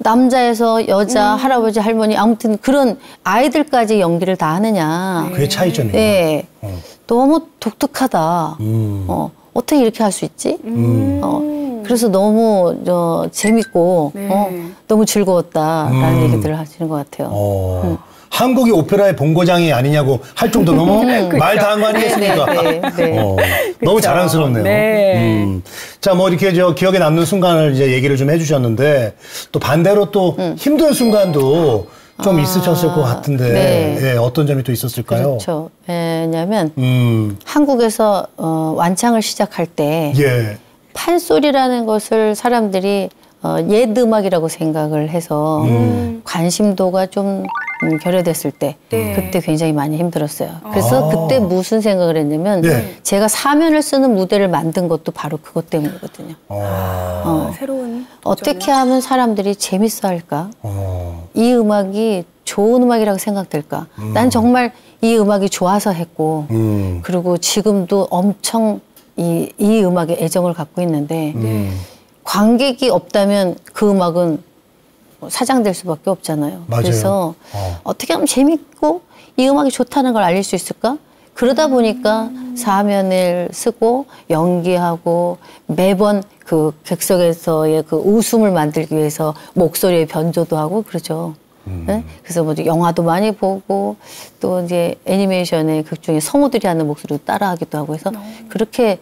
남자에서 여자, 음. 할아버지, 할머니 아무튼 그런 아이들까지 연기를 다 하느냐. 그게 차이점이에요. 네. 어. 너무 독특하다. 음. 어, 어떻게 이렇게 할 수 있지? 음. 어. 그래서 너무 저, 재밌고 네. 어, 너무 즐거웠다라는 음. 얘기들을 하시는 것 같아요. 어. 음. 한국이 오페라의 본고장이 아니냐고 할 정도 너무 말 다 한 거 아니겠습니까? 네, 네, 네. 어, 너무 자랑스럽네요. 네. 음. 자, 뭐 이렇게 저 기억에 남는 순간을 이제 얘기를 좀 해주셨는데 또 반대로 또 음. 힘든 순간도 좀 아, 있으셨을 것 같은데 네. 예, 어떤 점이 또 있었을까요? 그렇죠. 왜냐하면 음. 한국에서 어, 완창을 시작할 때 예. 판소리라는 것을 사람들이 어, 옛 음악이라고 생각을 해서 음. 관심도가 좀 음, 결여됐을 때 네. 그때 굉장히 많이 힘들었어요. 그래서 아. 그때 무슨 생각을 했냐면 네. 제가 사면을 쓰는 무대를 만든 것도 바로 그것 때문이거든요. 아. 어, 새로운 어떻게 하면 사람들이 재밌어 할까? 아. 이 음악이 좋은 음악이라고 생각될까? 음. 난 정말 이 음악이 좋아서 했고 음. 그리고 지금도 엄청 이, 이 음악에 애정을 갖고 있는데 음. 관객이 없다면 그 음악은 사장될 수밖에 없잖아요. 맞아요. 그래서 어. 어떻게 하면 재밌고 이 음악이 좋다는 걸 알릴 수 있을까? 그러다 보니까 음. 사면을 쓰고 연기하고 매번 그 객석에서의 그 웃음을 만들기 위해서 목소리의 변조도 하고 그러죠. 음. 네? 그래서 뭐 영화도 많이 보고 또 이제 애니메이션의 극 중에 성우들이 하는 목소리도 따라하기도 하고 해서 음. 그렇게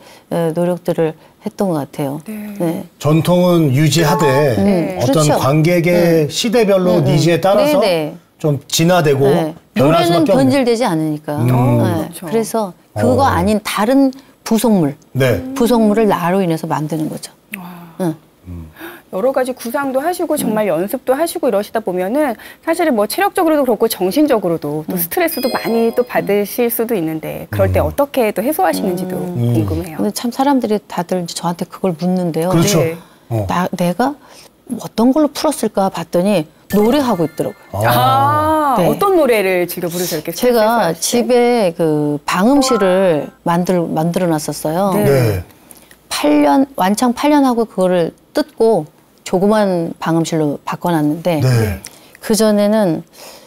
노력들을 했던 것 같아요. 네. 네. 전통은 유지하되 음. 어떤 그렇죠. 관객의 음. 시대별로 음. 니즈에 따라서 네네. 좀 진화되고 네. 변할 수밖에 없는. 노래는 변질되지 않으니까. 음. 네. 그렇죠. 그래서 그거 어. 아닌 다른 부속물, 네. 부속물을 나로 인해서 만드는 거죠. 응. 음. 여러 가지 구상도 하시고 정말 음. 연습도 하시고 이러시다 보면은 사실은 뭐 체력적으로도 그렇고 정신적으로도 또 음. 스트레스도 많이 또 받으실 수도 있는데 그럴 때 음. 어떻게 또 해소하시는지도 음. 궁금해요. 근데 참 사람들이 다들 저한테 그걸 묻는데요. 그렇죠. 네. 어. 나, 내가 어떤 걸로 풀었을까 봤더니 노래하고 있더라고요. 아, 네. 어떤 노래를 즐겨 부르세요? 이렇게 제가 집에 그 방음실을 만들, 만들어 놨었어요. 네. 네. 팔 년, 완창 팔 년 하고 그거를 뜯고 조그만 방음실로 바꿔놨는데 네. 그전에는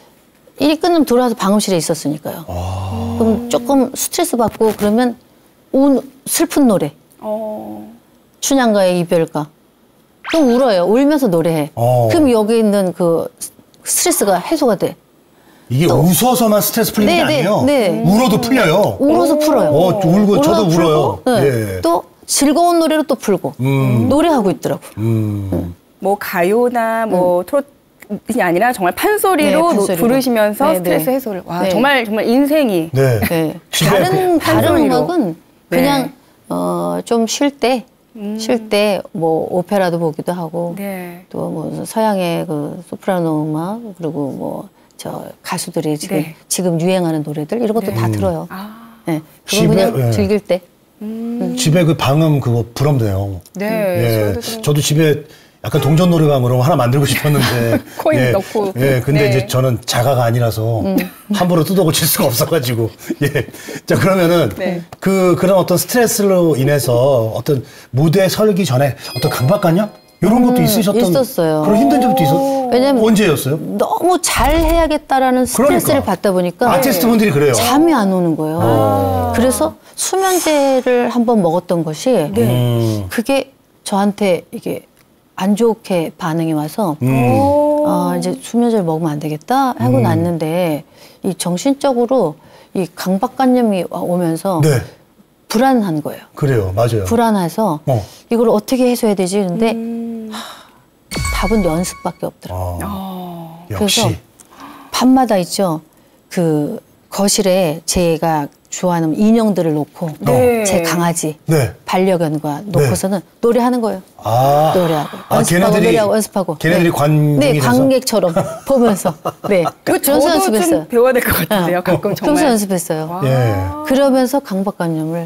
일이 끝나면 들어와서 방음실에 있었으니까요. 아. 그럼 조금 스트레스 받고 그러면 운, 슬픈 노래. 어. 춘향가의 이별가. 그럼 울어요. 울면서 노래해. 어. 그럼 여기 있는 그 스트레스가 해소가 돼. 이게 또. 웃어서만 스트레스 풀리는 네, 게 아니에요? 네. 네. 울어도 풀려요. 울어서 풀어요. 어, 울고 저도 울어요. 네. 예. 또 즐거운 노래로 또 풀고 음. 노래하고 있더라고. 음. 음. 뭐 가요나 뭐 음. 트로트이 아니라 정말 판소리로, 네, 판소리로. 부르시면서 네, 스트레스 네. 해소를. 와 네. 정말 정말 인생이. 네. 네. 다른 다른 음악은 그냥 네. 어, 좀 쉴 때. 음. 쉴 때 뭐 오페라도 보기도 하고 네. 또 뭐 서양의 그 소프라노 음악 그리고 뭐 저 가수들이 지금 네. 지금 유행하는 노래들 이런 것도 네. 다 들어요. 아. 네. 그건 그냥 네. 즐길 때. 음. 집에 그 방음 그거 부럽네요. 네. 예. 저도, 저도 집에 약간 동전 노래방으로 하나 만들고 싶었는데 코인 예. 넣고. 예. 근데 네. 이제 저는 자가가 아니라서 음. 함부로 뜯어 고칠 수가 없어가지고. 예. 자 그러면은 네. 그 그런 어떤 스트레스로 인해서 어떤 무대 설기 전에 어떤 강박관념 이런 것도 음, 있으셨던. 있었어요. 그런 힘든 적도 있었. 왜냐면 언제였어요? 너무 잘 해야겠다라는 스트레스를 그러니까. 받다 보니까 아티스트분들이 그래요. 잠이 안 오는 거예요. 아. 그래서 수면제를 한번 먹었던 것이 네. 그게 저한테 이게 안 좋게 반응이 와서 음. 아, 이제 수면제를 먹으면 안 되겠다 하고 음. 났는데 이 정신적으로 이 강박관념이 오면서 네. 불안한 거예요. 그래요, 맞아요. 불안해서 어. 이걸 어떻게 해소해야 되지? 근데 음. 하, 답은 연습밖에 없더라고요. 아. 그래서 역시. 밤마다 있죠. 그 거실에 제가 좋아하는 인형들을 놓고 네. 제 강아지 네. 반려견과 놓고서는 네. 노래하는 거예요. 아. 노래하고 아, 연습하고 걔네들이, 노래하고 연습하고. 걔네들이 네. 관중이 네, 관객처럼 보면서. 네. 그 저도 연습했어요. 좀 배워야 될 것 같은데요. 어. 가끔 정말. 평소 연습했어요. 예. 그러면서 강박관념을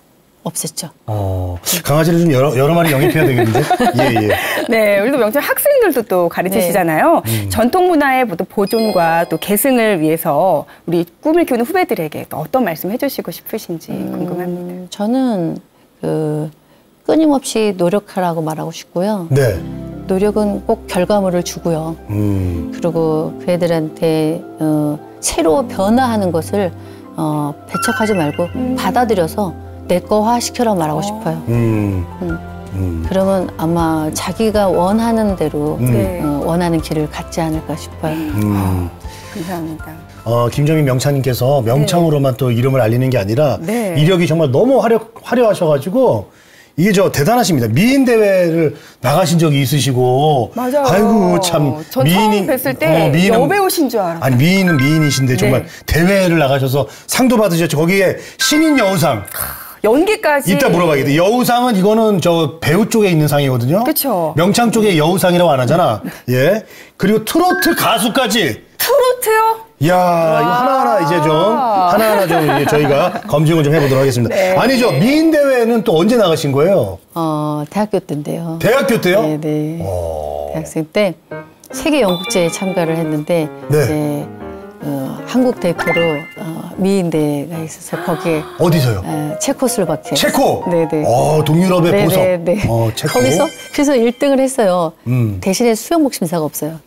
없앴죠. 어, 강아지를 좀 여러, 여러 마리 영입해야 되겠는데? 예, 예. 네, 우리도 명창 학생들도 또 가르치시잖아요. 네. 음. 전통 문화의 보존과 또 계승을 위해서 우리 꿈을 키우는 후배들에게 또 어떤 말씀 해주시고 싶으신지 음, 궁금합니다. 저는 그 끊임없이 노력하라고 말하고 싶고요. 네. 노력은 꼭 결과물을 주고요. 음. 그리고 그 애들한테 어, 새로 변화하는 것을 어, 배척하지 말고 음. 받아들여서 내 거화 시켜라 말하고 어. 싶어요. 음. 음. 음. 그러면 아마 자기가 원하는 대로 음. 어, 원하는 길을 갖지 않을까 싶어요. 음. 감사합니다. 어, 김정민 명창님께서 명창으로만 네. 또 이름을 알리는 게 아니라 네. 이력이 정말 너무 화려, 화려하셔가지고 이게 저 대단하십니다. 미인 대회를 나가신 적이 있으시고. 맞아요. 아이고 참. 전 미인이, 처음 뵀을 때 어, 미인은, 여배우신 줄 알았어요. 아니 미인은 미인이신데 정말 네. 대회를 나가셔서 상도 받으셨죠. 거기에 신인 여우상. 연기까지. 이따 물어봐야겠다. 여우상은 이거는 저 배우 쪽에 있는 상이거든요. 그렇죠. 명창 쪽에 여우상이라고 안 하잖아. 예. 그리고 트로트 가수까지. 트로트요? 이야, 와. 이거 하나하나 이제 좀, 하나하나 좀 이제 저희가 검증을 좀 해보도록 하겠습니다. 네. 아니죠. 미인 대회는 또 언제 나가신 거예요? 어, 대학교 때인데요. 대학교 때요? 네네. 오. 대학생 때 세계 연극제에 참가를 했는데, 네. 이제 어, 한국 대표로 어, 미인 대회가 있어서 거기에 어디서요? 어, 체코슬로바키아. 체코. 네네. 어, 동유럽의 네네. 보석. 네네. 어, 체코. 거기서 그래서 일 등을 했어요. 음. 대신에 수영복 심사가 없어요.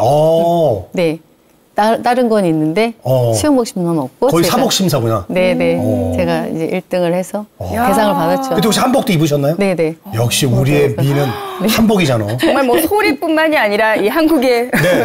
어. 네. 따, 다른 건 있는데 어. 수영복 심사는 없고 거의 제가, 사복 심사구나. 네네. 음. 제가 이제 일 등을 해서 어. 대상을 받았죠. 그때 혹시 한복도 입으셨나요? 네네. 역시 우리의 미는 네. 한복이잖아. 정말 뭐 소리뿐만이 아니라 이 한국의 네.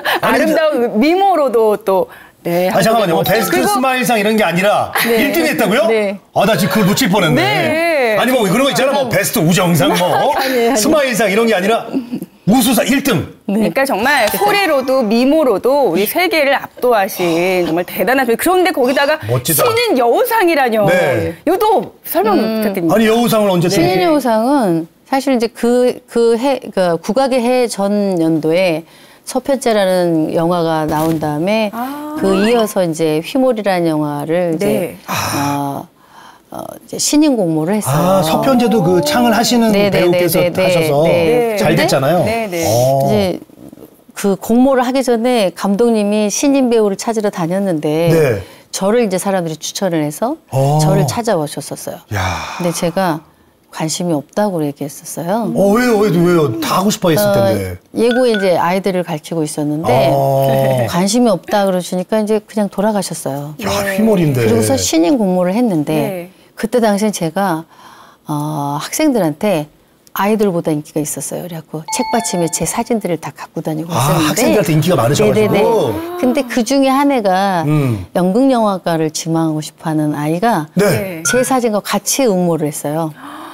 아름다운 미모로도 또. 네. 아 잠깐만요. 뭐 베스트 그리고... 스마일상 이런 게 아니라 네. 일 등 했다고요? 네. 아 나 지금 그걸 놓칠 뻔했네. 네. 아니 뭐 그런 거 있잖아. 뭐 베스트 우정상 뭐 아니, 아니. 스마일상 이런 게 아니라 우수상 일 등. 네. 그러니까 정말 소리로도 미모로도 우리 세계를 압도하신 정말 대단한 분. 그런데 거기다가 멋지다. 신인 여우상이라뇨. 네. 이것도 설명 음. 부탁드립니다. 아니 여우상을 언제 신인 네. 여우상은 사실 이제 그 그 해 그 국악의 해 전 연도에 서편제라는 영화가 나온 다음에 아 그 이어서 이제 휘몰이라는 영화를 이제 네. 어, 어, 이제 신인 공모를 했어요. 아, 서편제도 그 창을 하시는 네네, 배우께서 네네, 하셔서 네. 잘 됐잖아요. 네, 네. 이제 그 공모를 하기 전에 감독님이 신인 배우를 찾으러 다녔는데 네. 저를 이제 사람들이 추천을 해서 오. 저를 찾아오셨었어요. 야. 근데 제가 관심이 없다고 얘기했었어요. 어, 왜요? 왜요? 왜요? 다 하고 싶어 했을 텐데. 어, 예고에 이제 아이들을 가르치고 있었는데 아 관심이 없다 그러시니까 이제 그냥 돌아가셨어요. 야, 휘몰인데. 그러고서 신인 공모를 했는데 네. 그때 당시엔 제가 어, 학생들한테 아이들보다 인기가 있었어요. 그래갖고 책받침에 제 사진들을 다 갖고 다니고 아, 있었는데 학생들한테 인기가 많으셔가지고. 네네네. 근데 그 중에 한 애가 음. 연극영화과를 지망하고 싶어하는 아이가 네. 제 사진과 같이 응모를 했어요.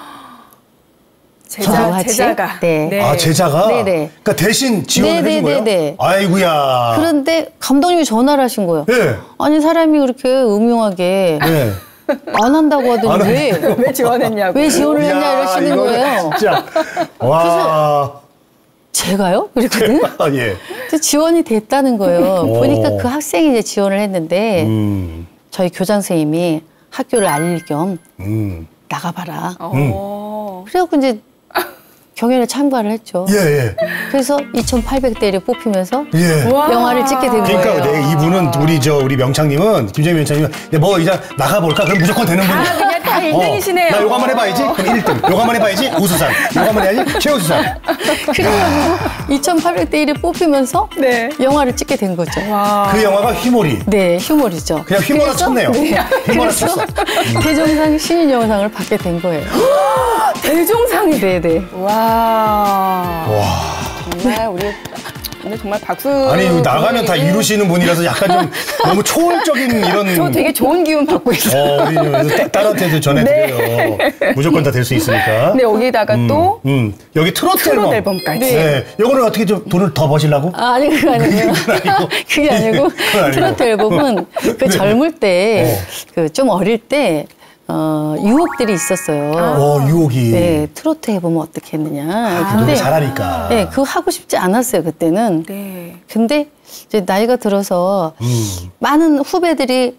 제자, 제자가. 네. 네. 아, 제자가? 네네. 그러니까 대신 지원을 네네. 해준 거예요? 네네. 아이고야. 그런데 감독님이 전화를 하신 거예요. 네. 아니, 사람이 그렇게 음흉하게 네. 안 한다고 하더니 안 왜? 왜 지원했냐고. 왜 지원을 했냐 이러시는 거예요. 진짜. 와. 제가요? 그랬거든요. 아, 예. 지원이 됐다는 거예요. 오. 보니까 그 학생이 이제 지원을 했는데 음. 저희 교장 선생님이 학교를 알릴 겸 음. 나가봐라. 음. 그래갖고 이제 경연에 참가를 했죠. 예, 예. 그래서 이천팔백 대 일에 뽑히면서 예. 영화를 찍게 된 그러니까 거예요. 그러니까 이분은 우리 저 우리 명창님은 김정민 명창님은 뭐 이제 나가볼까? 그럼 무조건 되는 분이야. 아, 그냥 다 일 등이시네요. 어, 나 요거 한번 해봐야지. 그럼 일 등. 요거 한번 해봐야지. 우수상. 요거 한번 해야지. 최우수상. 그래가지고 이천팔백 대 일에 뽑히면서 네. 영화를 찍게 된 거죠. 와. 그 영화가 휘몰이. 네, 휴몰이죠. 그냥 휘몰아 쳤네요. 네. 휘몰아 그래서 쳤어. 대종상 신인 영상을 받게 된 거예요. 대종상이. 네네. 와. 와. 정말 우리 근데 정말 박수. 아니 나가면 다 이루시는 분이라서 약간 좀 너무 초월적인 이런. 저 되게 좋은 기운 받고 있어요. 어, 우리 딸한테도 전해드려요. 네. 무조건 다 될 수 있으니까. 근데 여기다가 음, 또 음. 여기 트로트, 트로트 앨범. 앨범까지. 네. 네. 요거는 어떻게 좀 돈을 더 버시려고? 아, 아니 그게 아니고요. 그게 아니고 트로트 앨범은 그 네. 젊을 때 그 좀 어릴 때. 어, 유혹들이 있었어요. 어, 유혹이. 네, 트로트 해보면 어떻게 했느냐. 아, 근데 잘하니까. 네, 그거 하고 싶지 않았어요, 그때는. 네. 근데 이제 나이가 들어서 음. 많은 후배들이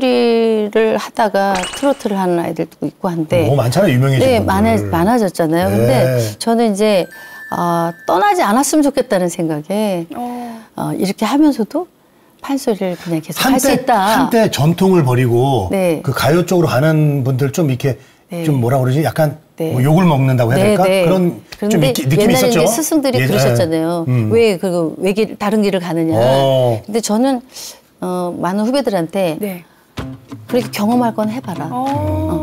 판소리를 하다가 트로트를 하는 아이들도 있고 한데. 너무 많잖아요, 유명해진 네, 분들. 많아, 많아졌잖아요. 네. 근데 저는 이제, 어, 떠나지 않았으면 좋겠다는 생각에, 어. 어, 이렇게 하면서도 판소리를 그냥 계속 할 수 있다. 한때 전통을 버리고 네. 그 가요 쪽으로 가는 분들 좀 이렇게 네. 좀 뭐라 그러지? 약간 네. 뭐 욕을 먹는다고 해야 될까? 네, 네. 그런 좀 느끼, 느낌이 있었죠. 옛날에 이제 스승들이 예, 그러셨잖아요. 음. 왜 그 왜 길, 다른 길을 가느냐. 오. 근데 저는 어, 많은 후배들한테 네. 그렇게 경험할 건 해봐라. 어,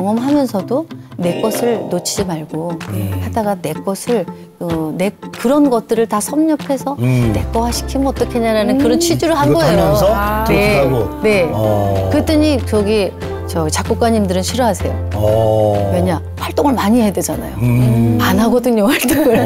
경험하면서도 내 것을 놓치지 말고 네. 하다가 내 것을 어, 내 그런 것들을 다 섭렵해서 음. 내 거화 시키면 어떻겠냐라는 음. 그런 취지로 한 거예요. 하면서 아. 네. 하고. 네. 어. 그랬더니 저기 저 작곡가님들은 싫어하세요. 어. 왜냐 활동을 많이 해야 되잖아요. 음. 안 하거든요 활동을.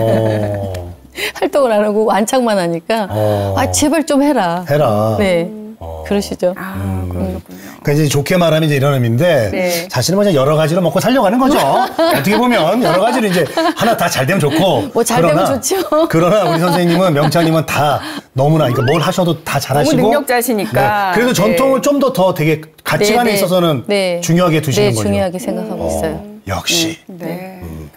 어. 활동을 안 하고 완창만 하니까 어. 아 제발 좀 해라. 해라. 네. 어. 그러시죠. 아, 음. 그렇군요. 그러니까 이제 좋게 말하면 이제 이런 의미인데 네. 사실은 뭐 여러 가지로 먹고 살려가는 거죠. 어떻게 보면 여러 가지로 이제 하나 다 잘 되면 좋고. 뭐 잘 되면 좋죠. 그러나 우리 선생님은 명창님은 다 너무나 그러니까 뭘 하셔도 다 잘하시고. 너무 능력자시니까. 네. 그래도 전통을 네. 좀 더 더 되게 가치관에 네, 네. 있어서는 네. 중요하게 두시는 네, 거죠. 중요하게 생각하고 음. 있어요. 역시. 네. 음.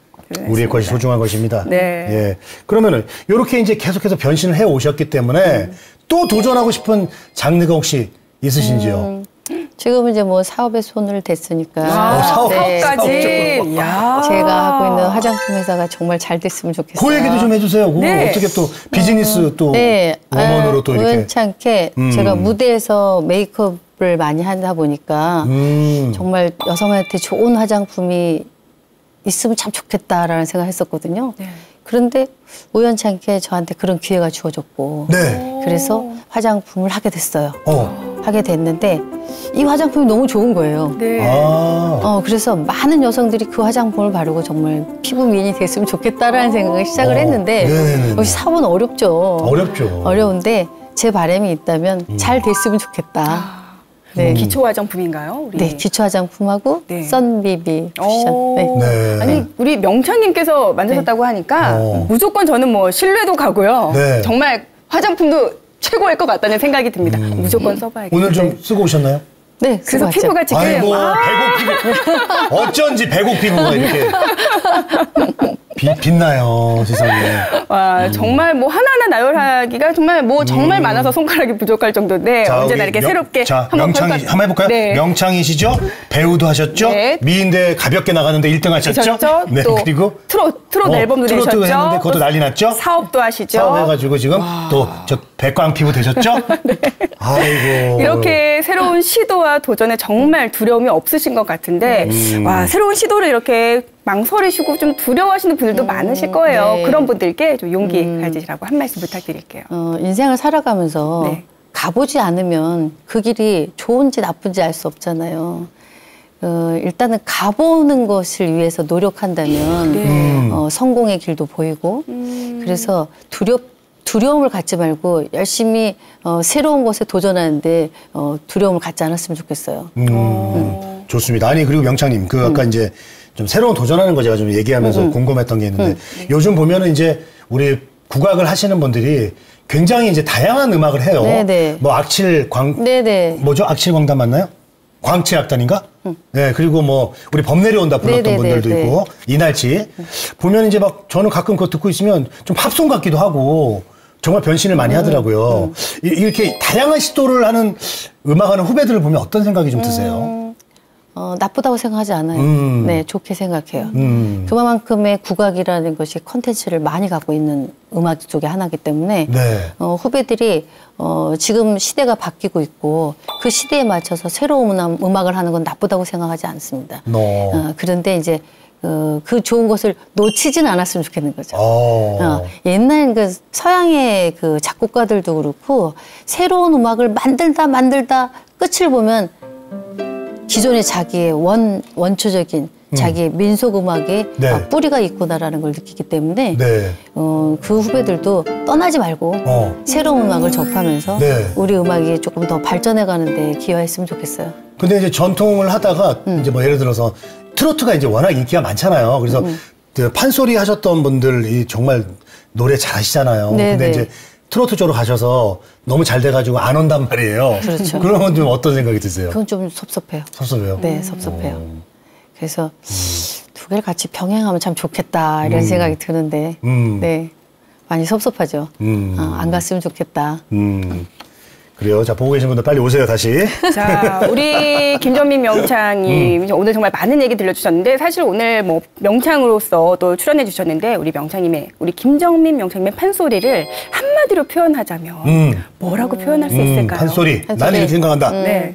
우리의 것이 소중한 것입니다. 네. 예. 그러면은 이렇게 이제 계속해서 변신을 해 오셨기 때문에 음. 또 도전하고 싶은 장르가 혹시 있으신지요? 음. 지금은 이제 뭐 사업에 손을 댔으니까. 아, 사업까지. 네. 야. 제가 하고 있는 화장품 회사가 정말 잘 됐으면 좋겠어요. 그 얘기도 좀 해주세요. 네. 어떻게 또 비즈니스 음. 또 네. 원으로 아, 또 이렇게. 우연찮게 음. 제가 무대에서 메이크업을 많이 하다 보니까 음. 정말 여성한테 좋은 화장품이 있으면 참 좋겠다라는 생각을 했었거든요. 네. 그런데 우연찮게 저한테 그런 기회가 주어졌고 네. 그래서 화장품을 하게 됐어요. 어. 하게 됐는데 이 화장품이 너무 좋은 거예요. 네. 아. 어, 그래서 많은 여성들이 그 화장품을 바르고 정말 피부 미인이 됐으면 좋겠다라는 생각을 시작을 어. 했는데 네네네. 사업은 어렵죠. 어렵죠. 어려운데 제 바람이 있다면 음. 잘 됐으면 좋겠다. 네. 기초 화장품인가요? 우리? 네, 기초 화장품하고 네. 선비비 쿠션. 네. 네. 아니 우리 명창님께서 만드셨다고 네. 하니까 어. 무조건 저는 뭐 신뢰도 가고요. 네. 정말 화장품도 최고일 것 같다는 생각이 듭니다. 음. 무조건 써봐야겠어요. 오늘 좀 쓰고 오셨나요? 네, 그래서 왔죠. 피부가 지금 아이고 아 배고 피부 어쩐지 배고 피부가 이렇게 빛, 빛나요 세상에. 와 음. 정말 뭐 하나하나 나열하기가 정말 뭐 정말 음. 많아서 손가락이 부족할 정도인데 자, 언제나 이렇게 명, 새롭게 자, 한번 명창이 평가... 한번 해볼까요? 네. 명창이시죠? 배우도 하셨죠? 네. 미인대 가볍게 나가는데 일 등 하셨죠? 네. 또 그리고 트롯 트롯 어, 앨범도 트로트 내셨죠? 했는데 그것도 난리 났죠? 사업도 하시죠? 사업해가지고 지금 또 저 백광 피부 되셨죠? 네. 아이고 이렇게 새로운 시도와 도전에 정말 두려움이 없으신 것 같은데 음. 와 새로운 시도를 이렇게 망설이시고 좀 두려워하시는 분들도 음, 많으실 거예요. 네. 그런 분들께 좀 용기 음. 가지시라고 한 말씀 부탁드릴게요. 어, 인생을 살아가면서 네. 가보지 않으면 그 길이 좋은지 나쁜지 알 수 없잖아요. 어, 일단은 가보는 것을 위해서 노력한다면 네. 음. 어, 성공의 길도 보이고 음. 그래서 두렵 두려움을 갖지 말고 열심히 어, 새로운 것에 도전하는데 어, 두려움을 갖지 않았으면 좋겠어요. 음. 음. 좋습니다. 아니 그리고 명창님 그 아까 음. 이제 좀 새로운 도전하는 거 제가 좀 얘기하면서 음. 궁금했던 게 있는데 음. 요즘 보면은 이제 우리 국악을 하시는 분들이 굉장히 이제 다양한 음악을 해요. 네네. 뭐 악칠 광 네네. 뭐죠? 악칠 광단 맞나요? 광채 악단인가? 음. 네 그리고 뭐 우리 범 내려온다 불렀던 네네네네. 분들도 있고 이날치 음. 보면 이제 막 저는 가끔 그거 듣고 있으면 좀 팝송 같기도 하고. 정말 변신을 많이 하더라고요. 음, 음. 이렇게 다양한 시도를 하는 음악하는 후배들을 보면 어떤 생각이 좀 드세요? 음, 어, 나쁘다고 생각하지 않아요. 음. 네, 좋게 생각해요. 음. 그만큼의 국악이라는 것이 콘텐츠를 많이 갖고 있는 음악 쪽의 하나이기 때문에 네. 어, 후배들이 어, 지금 시대가 바뀌고 있고 그 시대에 맞춰서 새로운 음악을 하는 건 나쁘다고 생각하지 않습니다. 어, 그런데 이제 그, 그 좋은 것을 놓치진 않았으면 좋겠는 거죠. 어. 어, 옛날 그 서양의 그 작곡가들도 그렇고 새로운 음악을 만들다 만들다 끝을 보면 기존의 자기의 원, 원초적인 음. 자기의 민속 음악에 네. 아, 뿌리가 있구나라는 걸 느끼기 때문에 네. 어, 그 후배들도 떠나지 말고 어. 새로운 음악을 접하면서 네. 우리 음악이 조금 더 발전해 가는데 기여했으면 좋겠어요. 근데 이제 전통을 하다가 음. 이제 뭐 예를 들어서 트로트가 이제 워낙 인기가 많잖아요. 그래서 음. 그 판소리 하셨던 분들이 정말 노래 잘하시잖아요. 네네. 근데 이제 트로트 쪽으로 가셔서 너무 잘 돼가지고 안 온단 말이에요. 그렇죠. 그러면 좀 어떤 생각이 드세요? 그건 좀 섭섭해요. 섭섭해요? 네, 섭섭해요. 음. 그래서 음. 두 개를 같이 병행하면 참 좋겠다 이런 음. 생각이 드는데 음. 네 많이 섭섭하죠. 음. 어, 안 갔으면 좋겠다. 음. 그래요. 자, 보고 계신 분들 빨리 오세요, 다시. 자, 우리 김정민 명창님 음. 오늘 정말 많은 얘기 들려주셨는데 사실 오늘 뭐 명창으로서 또 출연해 주셨는데 우리 명창님의 우리 김정민 명창님의 판소리를 한마디로 표현하자면 음. 뭐라고 표현할 수 음, 있을까요? 판소리. 판소리. 나는 이렇게 생각한다. 음. 네.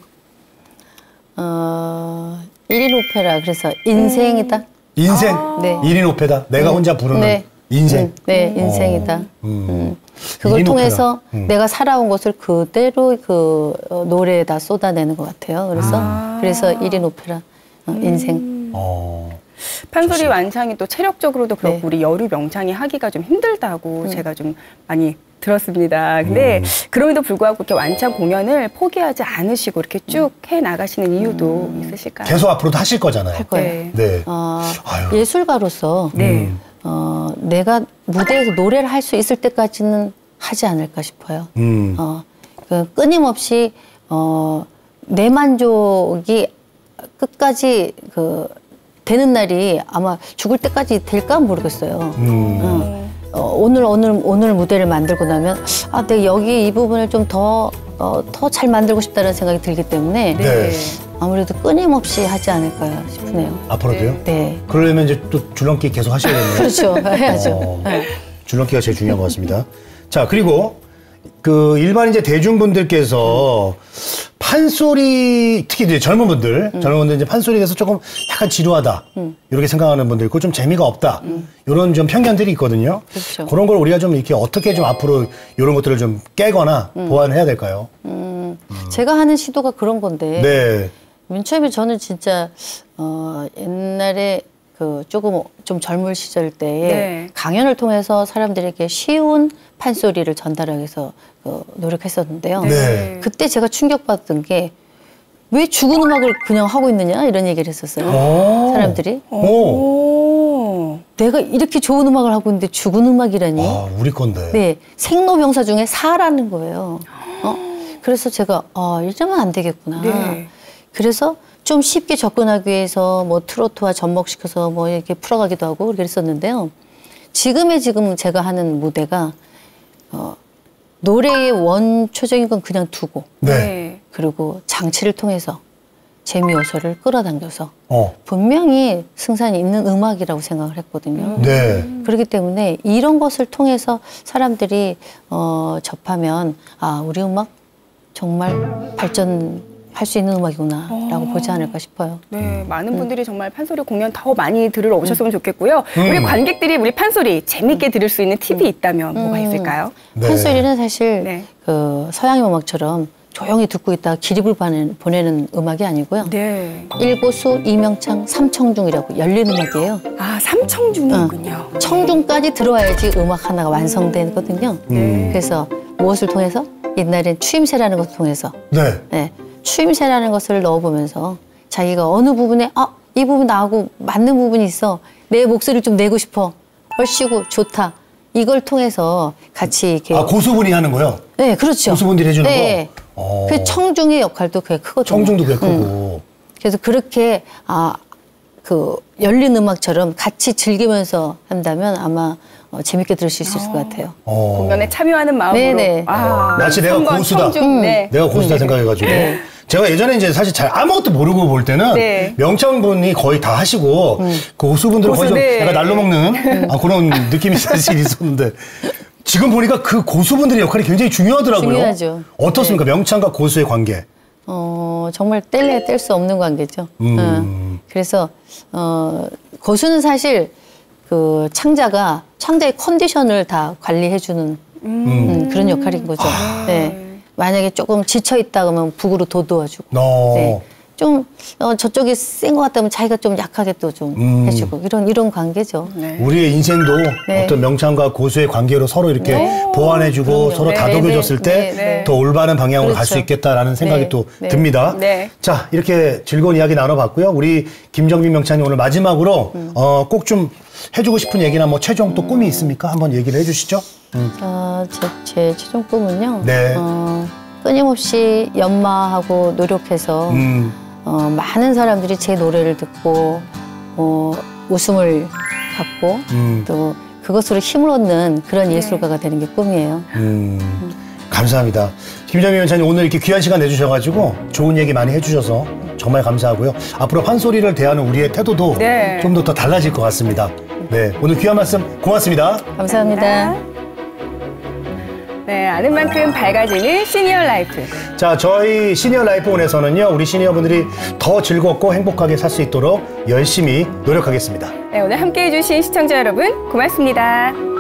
어, 일 인 오페라. 그래서 인생이다. 음. 인생? 아. 네. 일 인 오페라. 내가 음. 혼자 부르는 네. 인생. 음. 네, 인생이다. 어. 음. 음. 그걸 통해서 음. 내가 살아온 것을 그대로 그 어, 노래에다 쏟아내는 것 같아요. 그래서 아. 그래서 일 인 오페라 어, 인생. 음. 어. 판소리 좋습니다. 완창이 또 체력적으로도 그렇고 네. 우리 여류 명창이 하기가 좀 힘들다고 음. 제가 좀 많이 들었습니다. 근데 음. 그럼에도 불구하고 이렇게 완창 공연을 포기하지 않으시고 이렇게 쭉 해 나가시는 이유도 음. 있으실까요? 계속 앞으로도 하실 거잖아요. 할 거예요. 네. 네. 어, 예술가로서 네. 어, 내가 무대에서 노래를 할 수 있을 때까지는 하지 않을까 싶어요. 음. 어, 그 끊임없이 어, 내 만족이 끝까지 그 되는 날이 아마 죽을 때까지 될까 모르겠어요. 음. 어, 어, 오늘 오늘 오늘 무대를 만들고 나면 아, 내가 여기 이 부분을 좀 더 어, 더 잘 만들고 싶다는 생각이 들기 때문에 네. 아무래도 끊임없이 하지 않을까 싶네요. 앞으로도요? 네. 그러려면 이제 또 줄넘기 계속 하셔야겠네요. 그렇죠. 해야죠. 어, 줄넘기가 제일 중요한 것 같습니다. 자, 그리고 그 일반 이제 대중분들께서 판소리, 특히 이제 젊은 분들, 음. 젊은 분들 이제 판소리에 대해서 조금 약간 지루하다. 음. 이렇게 생각하는 분들 있고 좀 재미가 없다. 음. 이런 좀 편견들이 있거든요. 그렇죠. 그런 걸 우리가 좀 이렇게 어떻게 좀 앞으로 이런 것들을 좀 깨거나 음. 보완해야 될까요? 음. 음. 제가 하는 시도가 그런 건데. 네. 맨 처음에 저는 진짜, 어, 옛날에 그 조금 좀 젊을 시절 때에 네. 강연을 통해서 사람들에게 쉬운 판소리를 전달하기 위해서 그 노력했었는데요. 네. 그때 제가 충격받았던 게 왜 죽은 음악을 그냥 하고 있느냐 이런 얘기를 했었어요. 오. 사람들이. 오. 내가 이렇게 좋은 음악을 하고 있는데 죽은 음악이라니. 아, 우리 건데. 네, 생로병사 중에 사라는 거예요. 어? 그래서 제가 아, 이러면 안 되겠구나. 네. 그래서 좀 쉽게 접근하기 위해서 뭐 트로트와 접목시켜서 뭐 이렇게 풀어가기도 하고 그랬었는데요. 지금의 지금 제가 하는 무대가 어, 노래의 원초적인 건 그냥 두고 네. 그리고 장치를 통해서 재미 요소를 끌어당겨서 어. 분명히 승산이 있는 음악이라고 생각을 했거든요. 네. 그렇기 때문에 이런 것을 통해서 사람들이 어, 접하면 아, 우리 음악 정말 발전 할 수 있는 음악이구나 라고 보지 않을까 싶어요. 네, 많은 분들이 음. 정말 판소리 공연 더 많이 들으러 오셨으면 음. 좋겠고요. 음. 우리 관객들이 우리 판소리 재밌게 들을 수 있는 팁이 있다면 음. 뭐가 있을까요? 네. 판소리는 사실 네. 그 서양의 음악처럼 조용히 듣고 있다가 기립을 보내는 음악이 아니고요. 네. 일고수, 이명창, 삼청중이라고 열린 음악이에요. 아, 삼청중이군요. 어. 청중까지 들어와야지 음악 하나가 완성되거든요. 네. 그래서 무엇을 통해서? 옛날엔 추임새라는 것을 통해서 네. 네. 추임새라는 것을 넣어보면서 자기가 어느 부분에 아, 이 부분 나하고 맞는 부분이 있어. 내 목소리를 좀 내고 싶어. 얼씨구 좋다. 이걸 통해서 같이 이렇게. 아, 고수분이 하는 거요? 네, 그렇죠. 고수분들이 해주는 네. 거? 어. 그 청중의 역할도 그게 크거든요. 청중도 그게 크고. 음. 그래서 그렇게 아, 그 열린 음악처럼 같이 즐기면서 한다면 아마 어, 재밌게 들을 수 있을 어. 것 같아요. 어. 공연에 참여하는 마음으로. 네네. 아, 마치 내가 고수다. 음. 네. 내가 고수다 생각해가지고. 네. 제가 예전에 이제 사실 잘 아무것도 모르고 볼 때는 네. 명창분이 거의 다 하시고 음. 그 고수분들은 거의 좀 네. 약간 날로 먹는 아, 그런 느낌이 사실 있었는데 지금 보니까 그 고수분들의 역할이 굉장히 중요하더라고요. 중요하죠. 어떻습니까? 네. 명창과 고수의 관계. 어, 정말 뗄래야 뗄 수 없는 관계죠. 음. 어. 음. 그래서 어, 고수는 사실 그 창자가 창자의 컨디션을 다 관리해주는 음. 음, 그런 역할인 거죠. 아. 네. 만약에 조금 지쳐 있다 그러면 북으로 돋워주고. 네. 좀 어, 저쪽이 센 것 같다면 자기가 좀 약하게 또 좀 음. 해주고 이런 이런 관계죠. 네. 우리의 인생도 네. 어떤 명창과 고수의 관계로 서로 이렇게 네. 보완해주고 그럼요. 서로 네. 다독여졌을 때 더 네. 네. 올바른 방향으로 그렇죠. 갈 수 있겠다라는 생각이 네. 또 네. 듭니다. 네. 자, 이렇게 즐거운 이야기 나눠봤고요. 우리 김정민 명창님 오늘 마지막으로 음. 어, 꼭 좀 해주고 싶은 얘기나 뭐 최종 또 음. 꿈이 있습니까? 한번 얘기를 해주시죠. 음. 어, 제, 제 최종 꿈은요. 네. 어, 끊임없이 연마하고 노력해서 음. 어, 많은 사람들이 제 노래를 듣고 어, 웃음을 갖고 음. 또 그것으로 힘을 얻는 그런 예술가가 되는 게 꿈이에요. 음. 음. 감사합니다. 김정민 위원장님 오늘 이렇게 귀한 시간 내주셔가지고 좋은 얘기 많이 해주셔서 정말 감사하고요. 앞으로 판소리를 대하는 우리의 태도도 네. 좀 더 더 달라질 것 같습니다. 네, 오늘 귀한 말씀 고맙습니다. 감사합니다. 네, 아는 만큼 밝아지는 시니어 라이프. 자, 저희 시니어 라이프원에서는요, 우리 시니어분들이 더 즐겁고 행복하게 살 수 있도록 열심히 노력하겠습니다. 네, 오늘 함께해 주신 시청자 여러분, 고맙습니다.